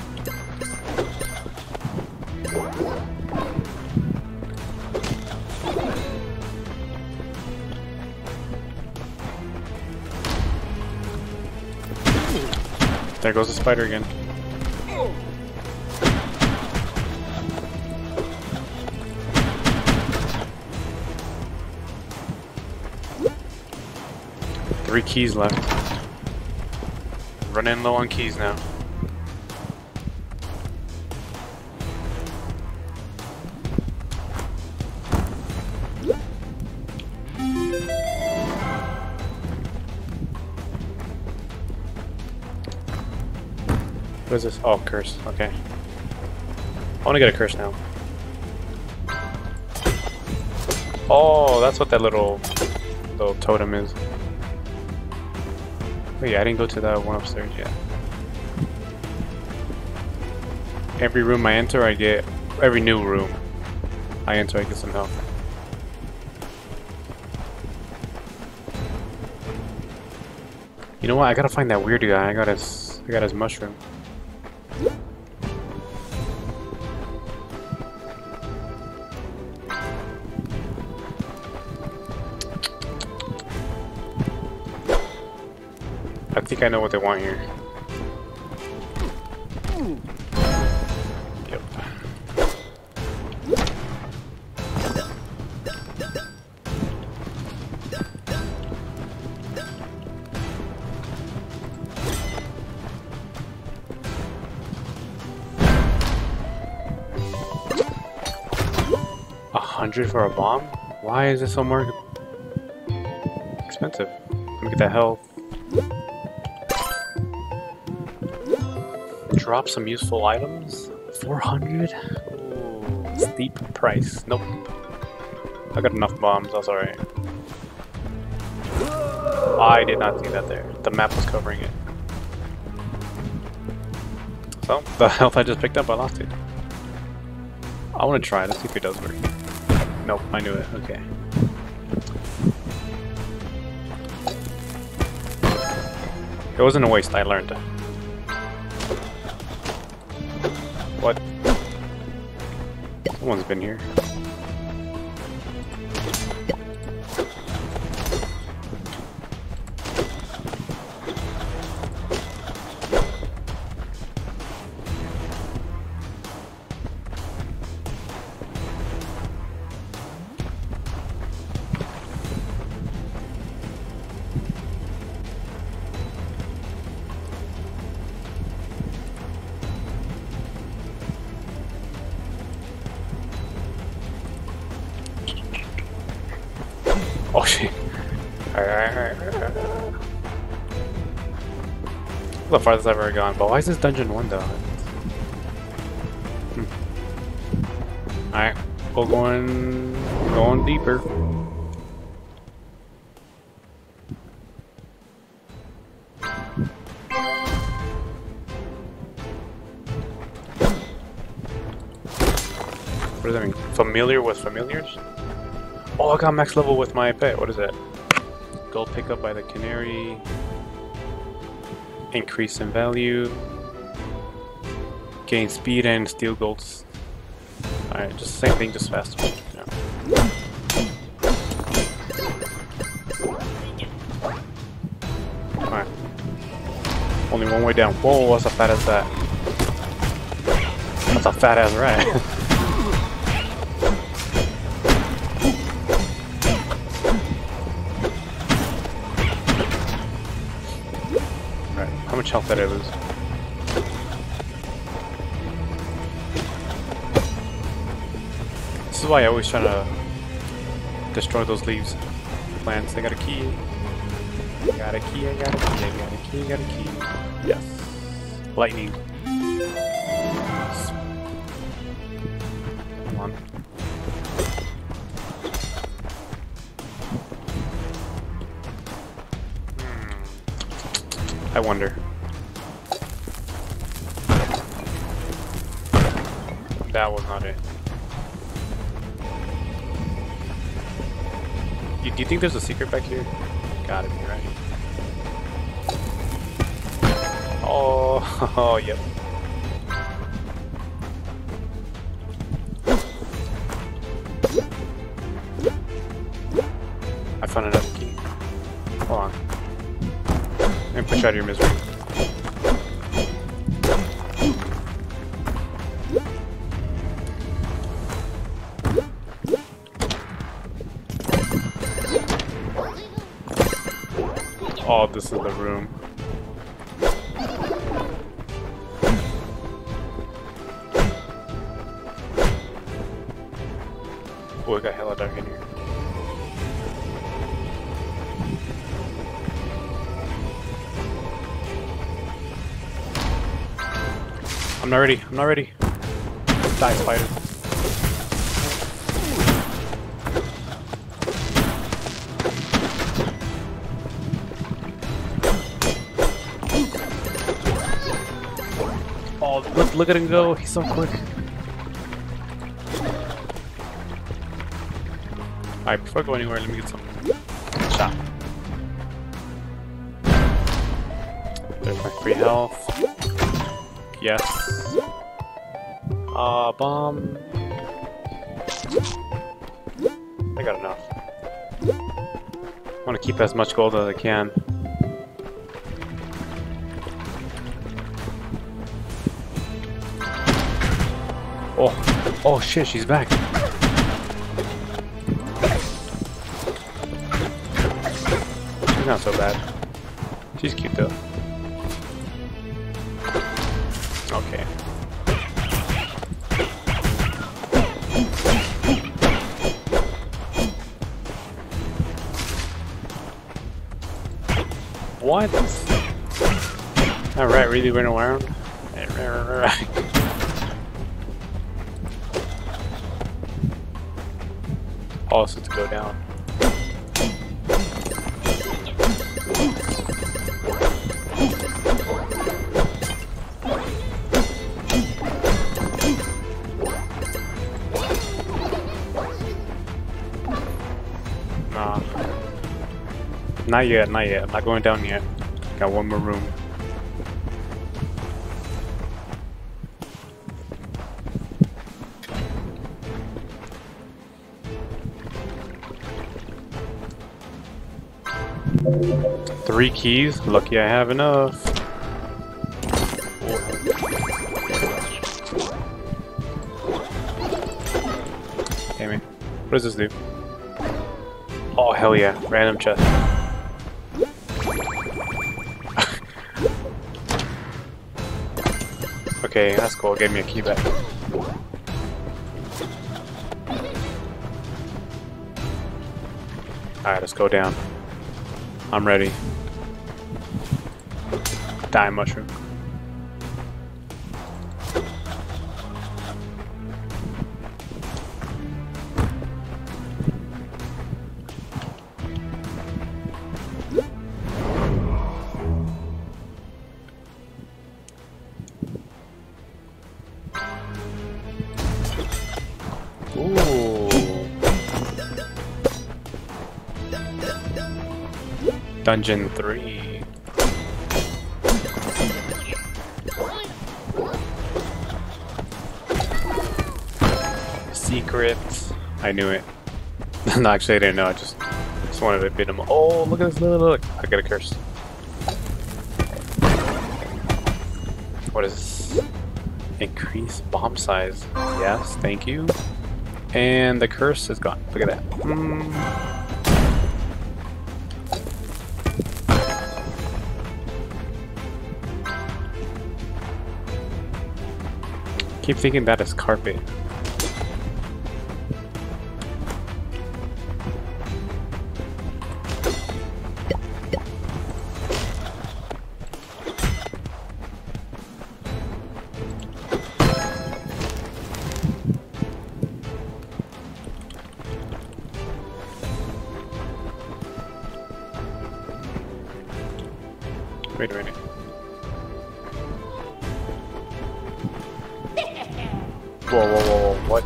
There goes the spider again. Three keys left. Running low on keys now. What is this? Oh, curse. Okay. I want to get a curse now. Oh, that's what that little totem is. Wait, I didn't go to that one upstairs yet. Every room I enter, I get... Every new room I enter, I get some health. You know what? I gotta find that weird guy. I got his mushroom. I think I know what they want here. Yep. $100 for a bomb? Why is it so more expensive? Let me get that health. Drop some useful items. 400? Ooh, steep price. Nope. I got enough bombs. That's alright. I did not see that there. The map was covering it. So, the health I just picked up, I lost it. I want to try. Let's see if it does work. Nope, I knew it. Okay. It wasn't a waste. I learned. What? Someone's been here. Oh shit. Alright. The farthest I've ever gone, but why is this dungeon 1 though? Alright, we're going deeper. What does that mean? Familiar with familiars? Oh, I got max level with my pet. What is that? Gold pickup by the canary. Increase in value. Gain speed and steal golds. Alright, just the same thing, just faster. Yeah. Alright. Only one way down. Whoa, what's a fat ass that? That's a fat ass rat. How much health did I lose? This is why I always try to destroy those leaves. Plants, I got a key. I got a key, I got a key, I got a key, I got a key. Yes. Lightning. Come on. I wonder. That was not it. Do you think there's a secret back here? Gotta be, right? Oh, yep. I found another key. Hold on. And push out of your misery. Oh, this is the room. Oh, it got hella dark in here. I'm not ready. I'm not ready. Die, spider. Oh, look at him go. He's so quick. Alright, before I go anywhere, let me get some shot. There's my free health. Yes. Bomb. I got enough. I want to keep as much gold as I can. Oh shit, she's back. She's not so bad. She's cute though. Okay. What? That rat really went around? Also to go down. Nah. Not yet, not yet. I'm not going down yet. Got one more room. Three keys? Lucky I have enough. Damn it. What does this do? Oh hell yeah, random chest. Okay, that's cool, gave me a key back. Alright, let's go down. I'm ready. Die mushroom. Ooh. Dungeon 3. Secrets. I knew it. No, actually I didn't know. I just wanted to beat him. Oh, look at this look. I got a curse. What is this? Increase bomb size. Yes, thank you. And the curse is gone. Look at that. Keep thinking that is carpet. Wait a minute. Whoa, what?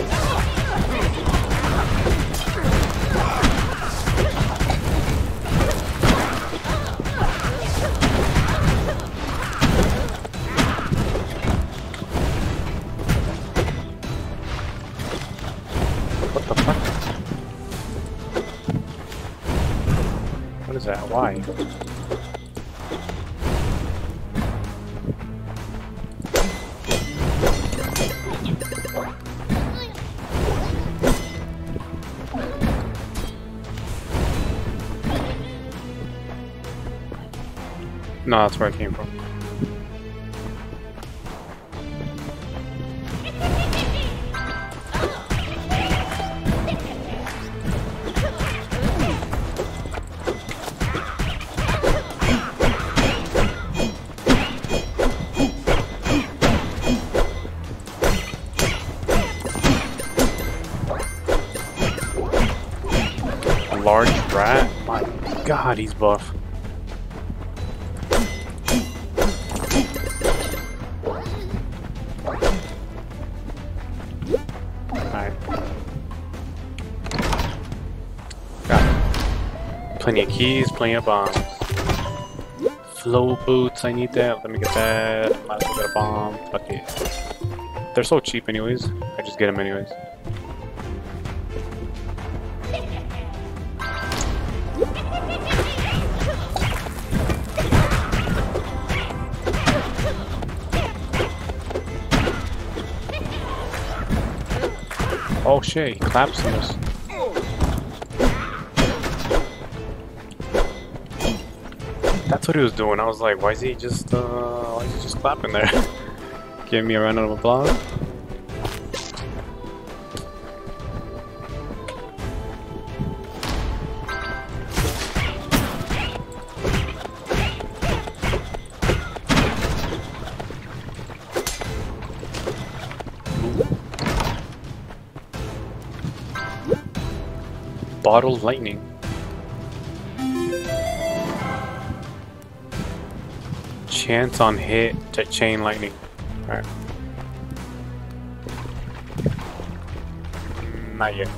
What the fuck? What is that? Why? No, that's where I came from. large rat. My god, he's buff. Alright. Got it. Plenty of keys, plenty of bombs. Flow boots, I need that. Let me get that. Might as well get a bomb. Fuck it. They're so cheap anyways. I just get them anyways. Oh shit, he claps on us. That's what he was doing. I was like, why is he just clapping there? Give me a round of applause. Bottled lightning. Chance on hit to chain lightning. Alright. Not yet.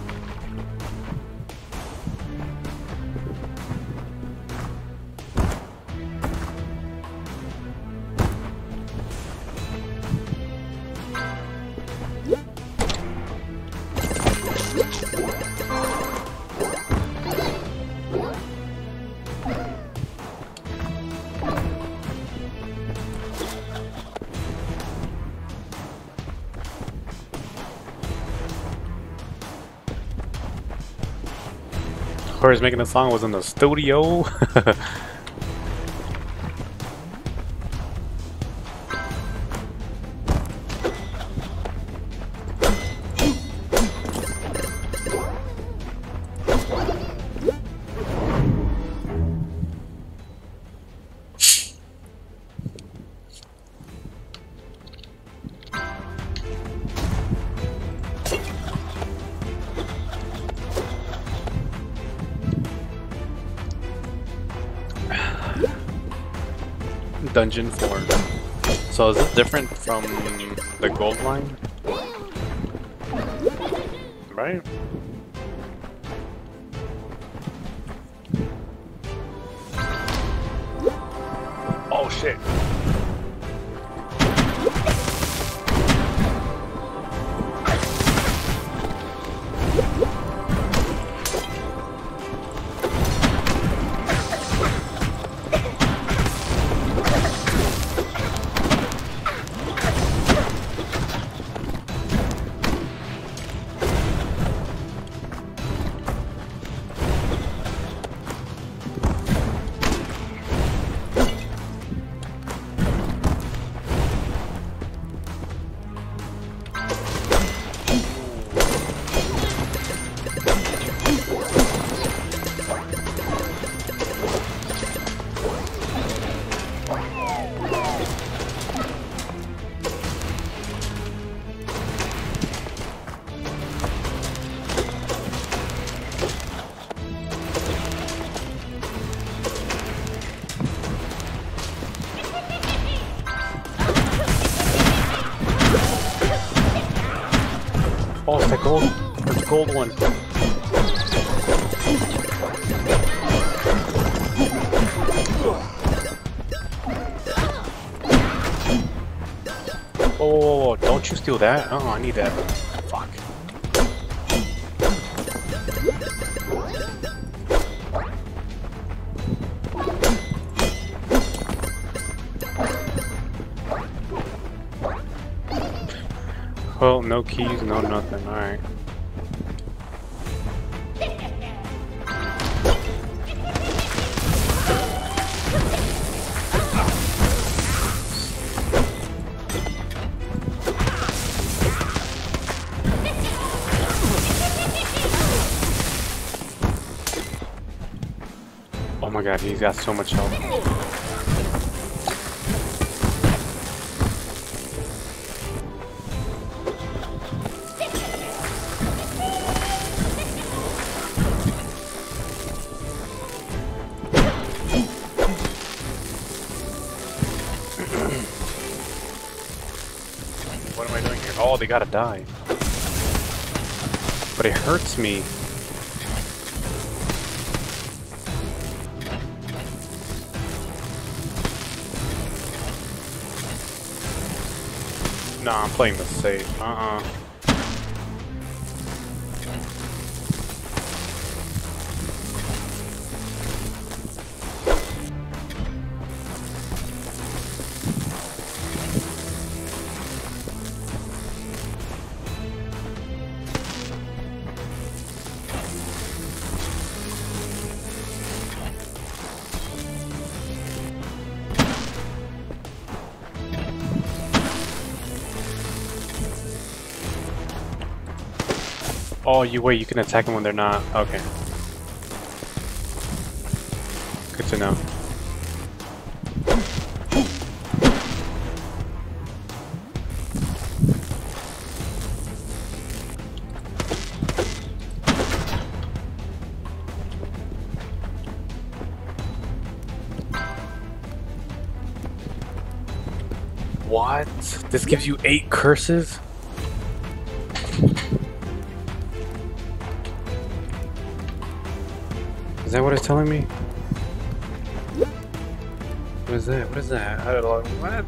Whoever's making the song was in the studio. Dungeon 4. So is it different from the gold line? Right? Oh shit. Oh, it's the gold. It's the gold one. Oh, don't you steal that? Oh, I need that. Fuck. Well, no keys, no nothing. Alright. Oh my god, he's got so much health. Oh, they gotta die. But it hurts me. Nah, I'm playing this safe. Oh, you can attack them when they're not. Okay. Good to know. What? This gives you 8 curses? Is that what it's telling me? What is that? What is that? I don't know. What?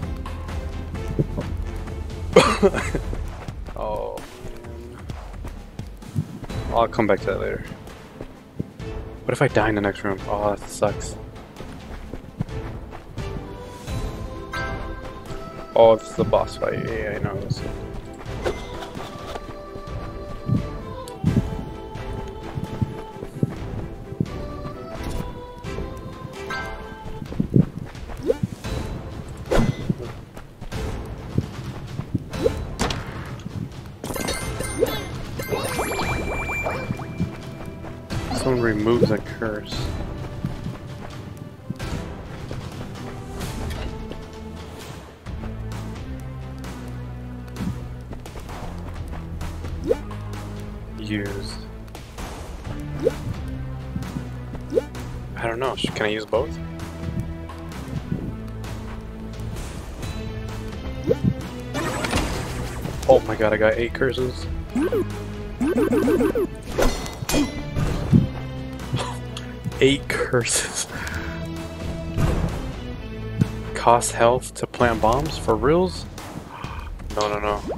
Oh, man. I'll come back to that later. What if I die in the next room? Oh, that sucks. Oh, this is the boss fight. Yeah, I know this. Someone removes a curse. Use. I don't know. Can I use both? Oh my god, I got 8 curses. 8 curses. Cost health to plant bombs? For reals? No, no, no.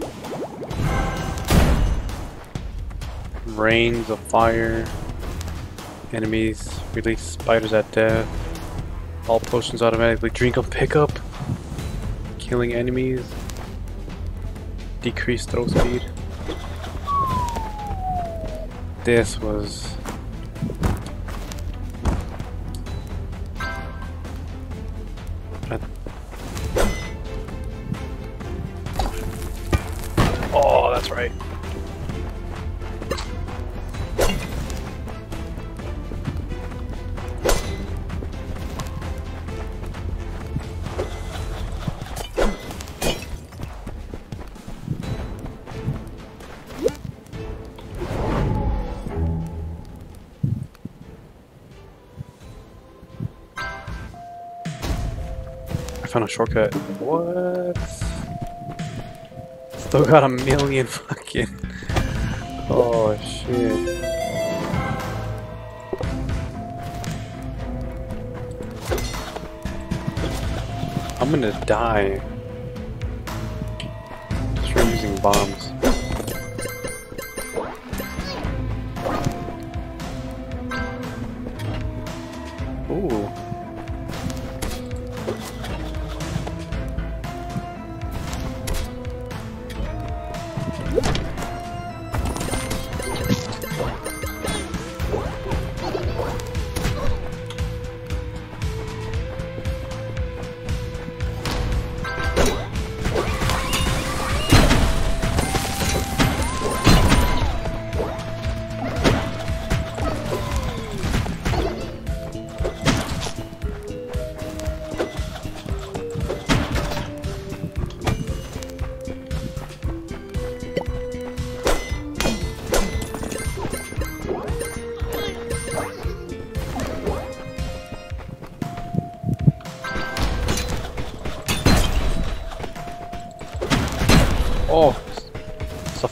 Rains of fire. Enemies release spiders at death. All potions automatically drink them. Pick up. Killing enemies. Decrease throw speed. This was... Oh, that's right. I found a shortcut. What? Still got a million fucking... Oh shit. I'm gonna die. Just for using bombs. Ooh.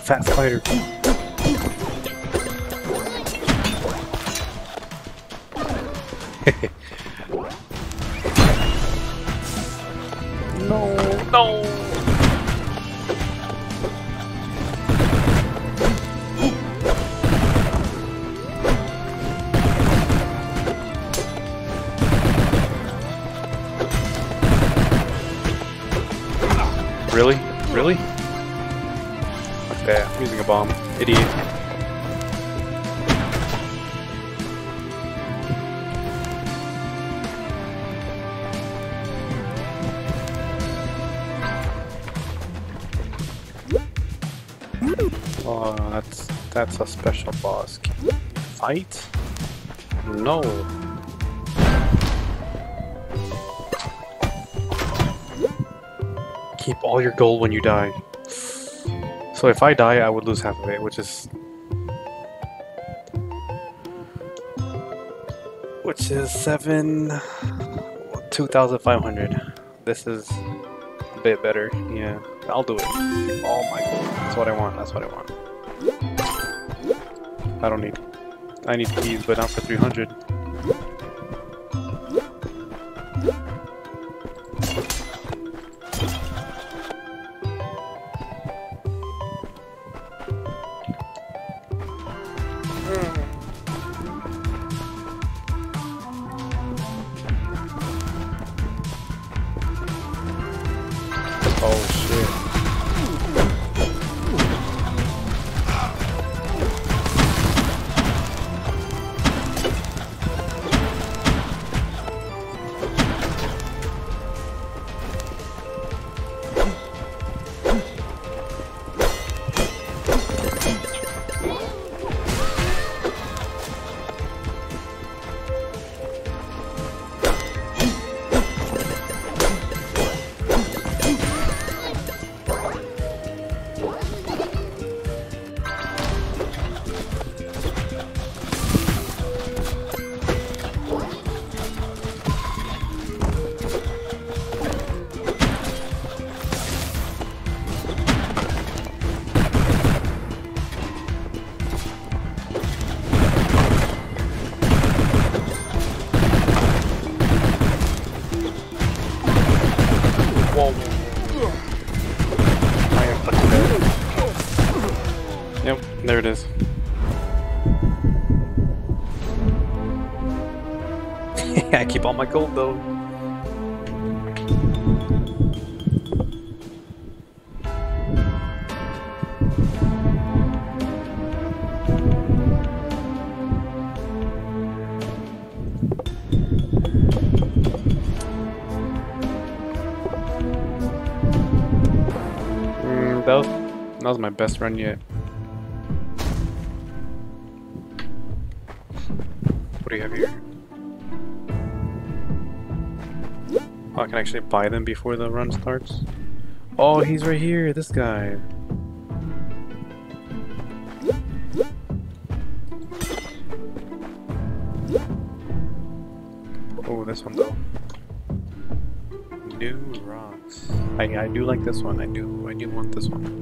fat spider. No, no. Really? Really? Fuck that. I'm using a bomb. Idiot. Oh, that's a special boss. Can you fight? No. Keep all your gold when you die. So if I die, I would lose half of it, which is 2,500. This is a bit better. Yeah, I'll do it. Oh my god, that's what I want. That's what I want. I need keys, but not for 300. Oh shit. Whoa. I am fucking dead. Yep, there it is. I keep all my gold though. That was my best run yet. What do you have here? Oh, I can actually buy them before the run starts. Oh, he's right here, this guy. Oh, this one though. New rocks. I do like this one. I do want this one.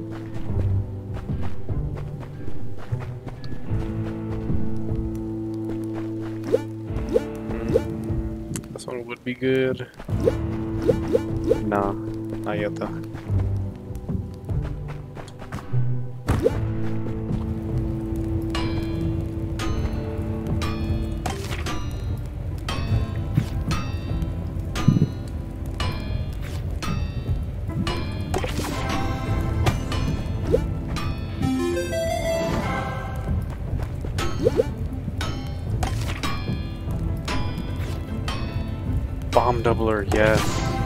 This one would be good. Nah, not yet though. Bomb doubler, yes.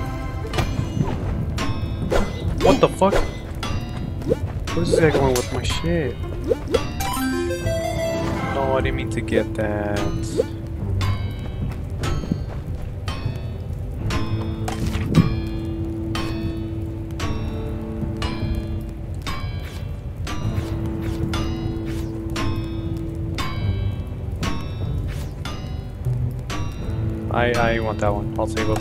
What the fuck? Where's this guy going with my shit? No, I didn't mean to get that. I want that one. I'll save up.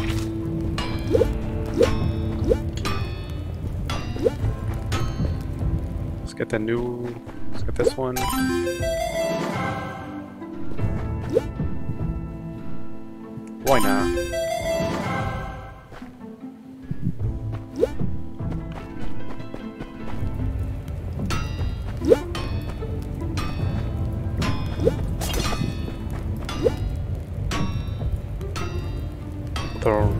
Let's get the new. Let's get this one. Why not? Throw.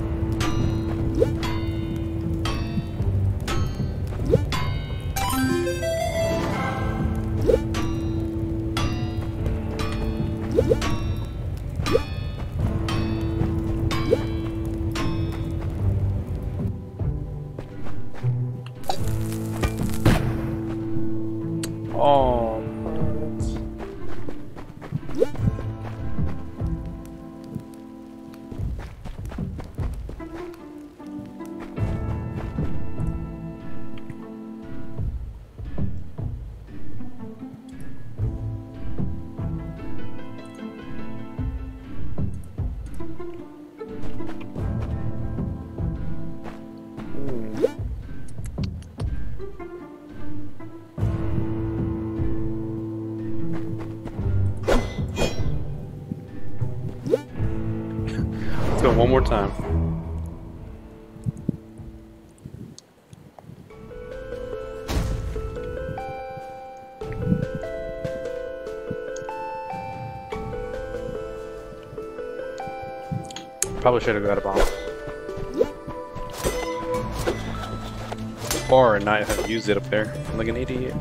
Oh, let's go one more time. Probably should have got a bomb. Or not have used it up there. I'm like an idiot.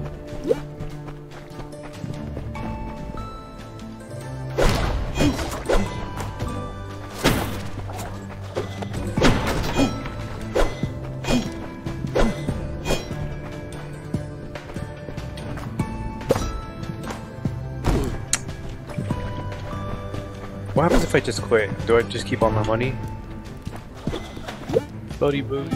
What happens if I just quit? Do I just keep all my money? Floaty boots.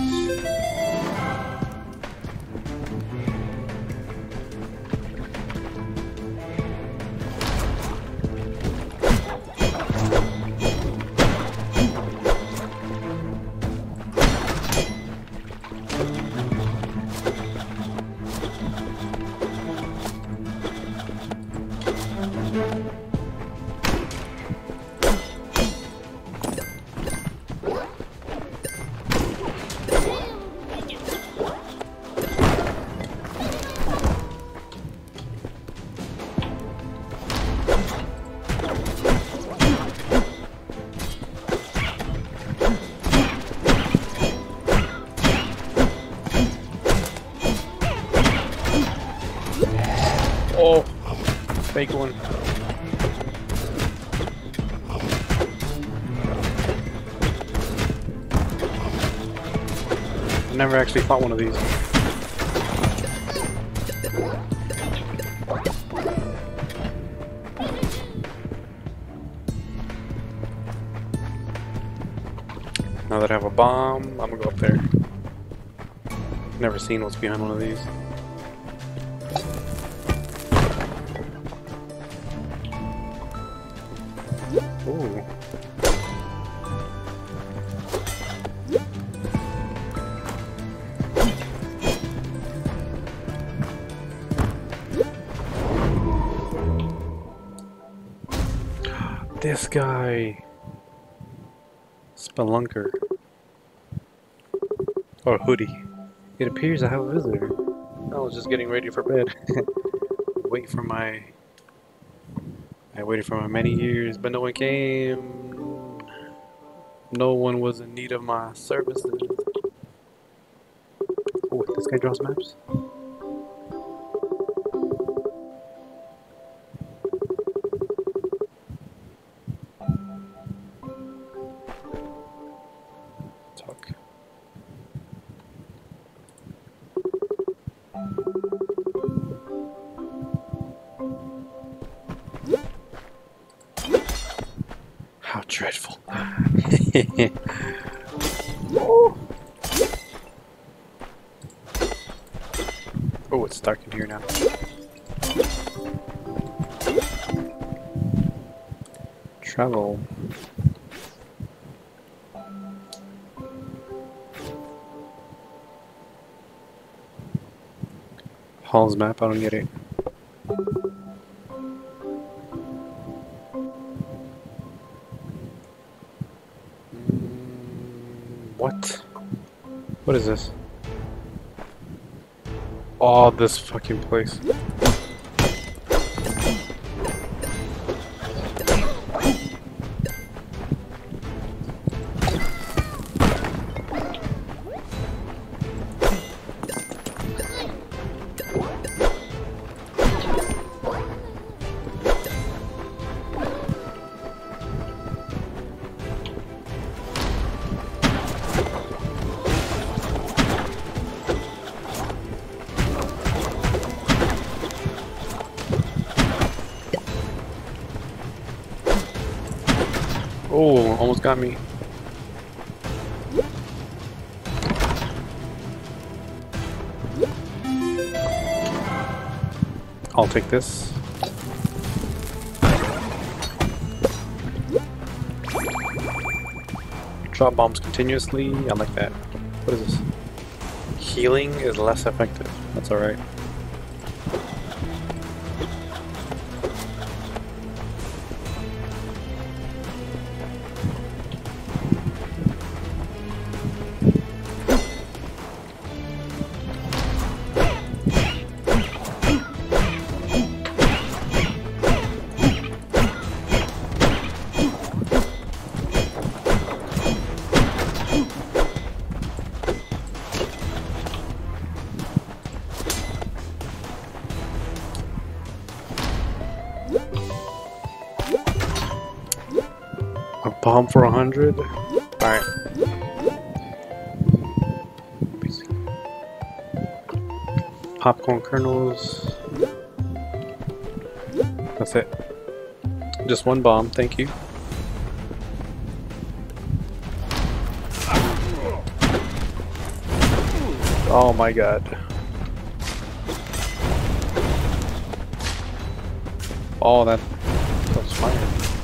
Oh, fake one. I never actually fought one of these. Now that I have a bomb, I'm gonna go up there. Never seen what's behind one of these. Ooh. This guy. Spelunker. Or hoodie. It appears I have a visitor. I was just getting ready for bed. I waited for my many years, but no one came. No one was in need of my services. Oh, this guy draws maps? Talk. How dreadful. Oh, it's dark in here now. Travel. Hall's map, I don't get it. What? What is this? Oh, this fucking place. Oh, almost got me. I'll take this. Drop bombs continuously. I like that. What is this? Healing is less effective. That's alright. A bomb for 100? Alright. Popcorn kernels. That's it. Just one bomb, thank you. Oh my god. Oh, that's fire.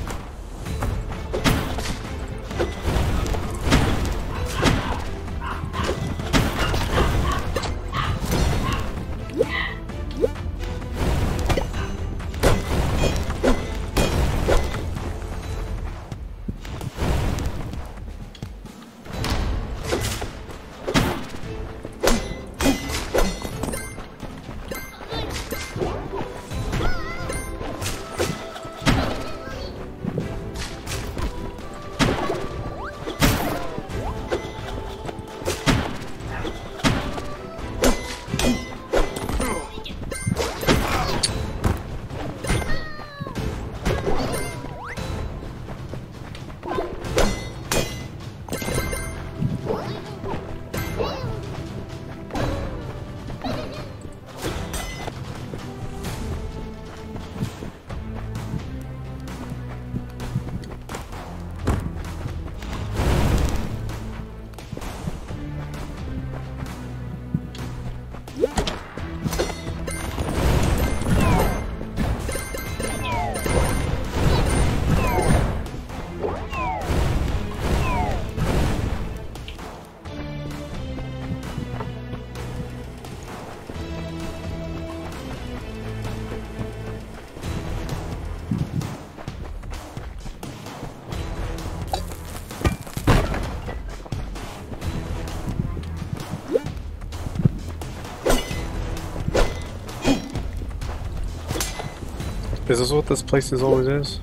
Is this what this place always is?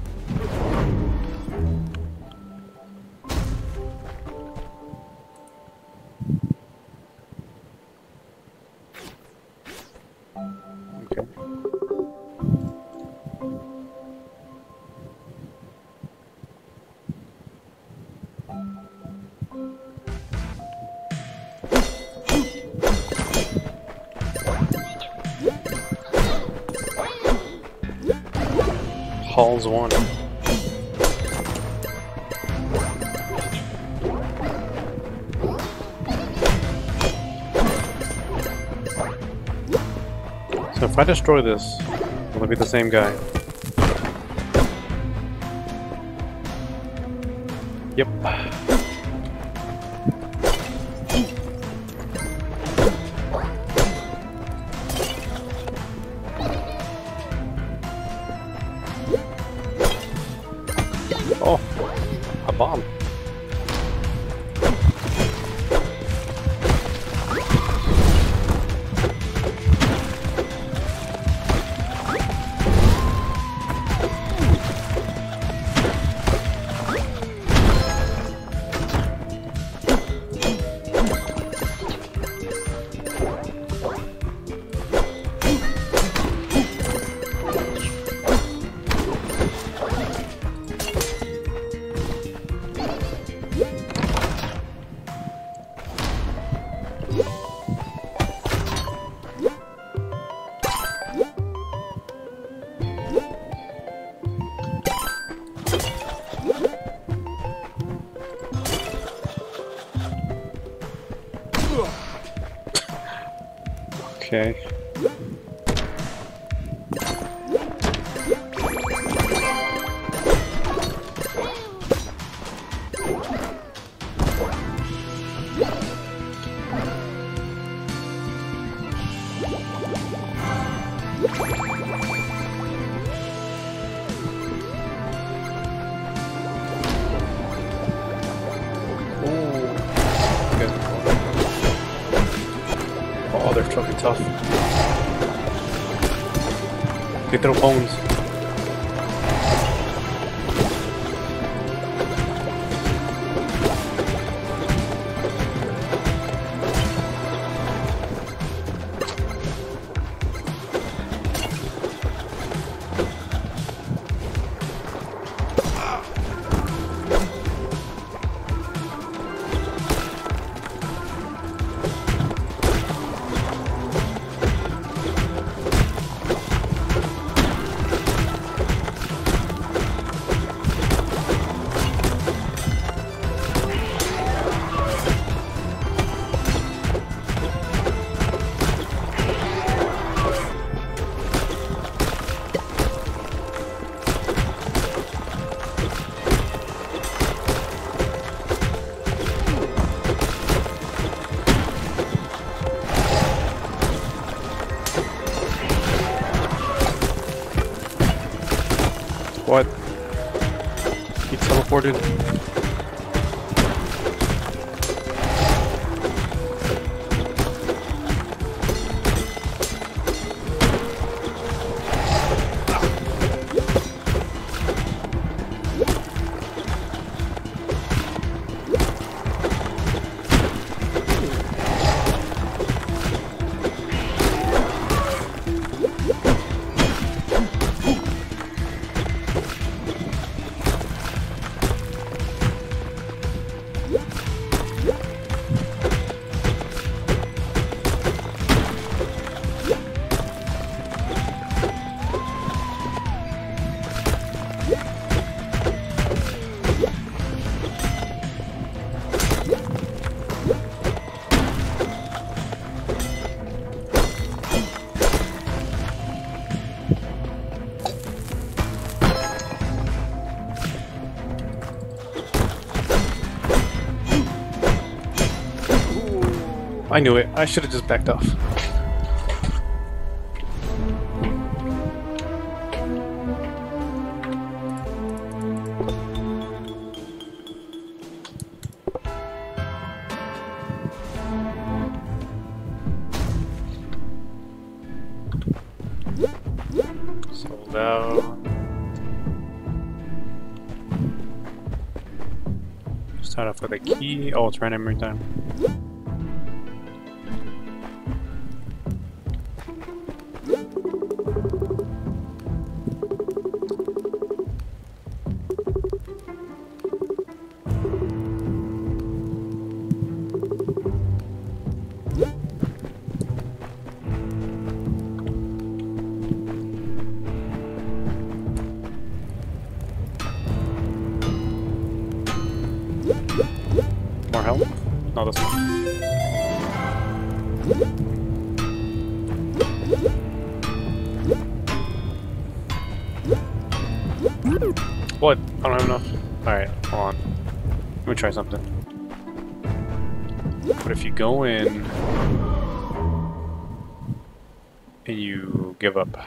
Okay. Hall's one. So if I destroy this, will it be the same guy? Yep. bomb. Okay. Oh, they're fucking tough. They throw bones. What? He teleported. I knew it. I should have just backed off. Sold out. Start off with a key. Oh, it's random every time. More help? No, this one. What? I don't have enough. Alright, hold on. Let me try something. But if you go in and you give up.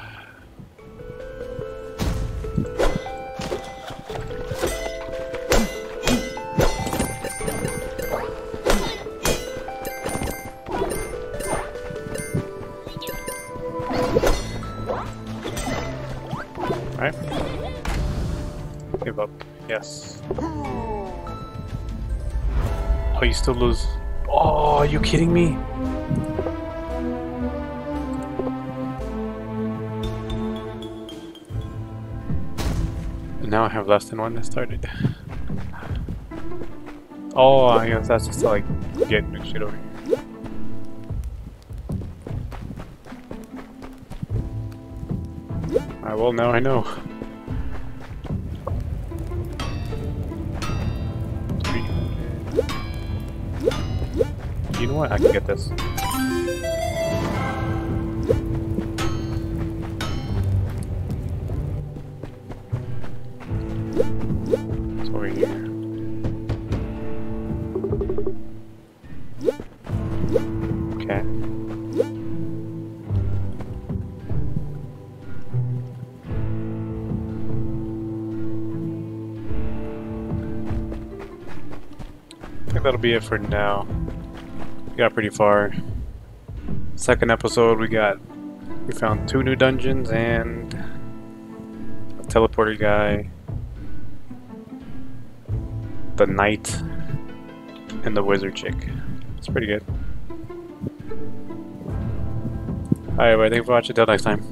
Give up. Yes. Oh, you still lose. Oh, are you kidding me? And now I have less than one that started. Oh, I guess that's just to like get new shit over here. Alright, well now I know. You know what? I can get this. It's over here. Okay. I think that'll be it for now. We got pretty far. Second episode, we found 2 new dungeons and a teleporter guy, the knight, and the wizard chick. It's pretty good. Alright, well, thanks for watching. Till next time.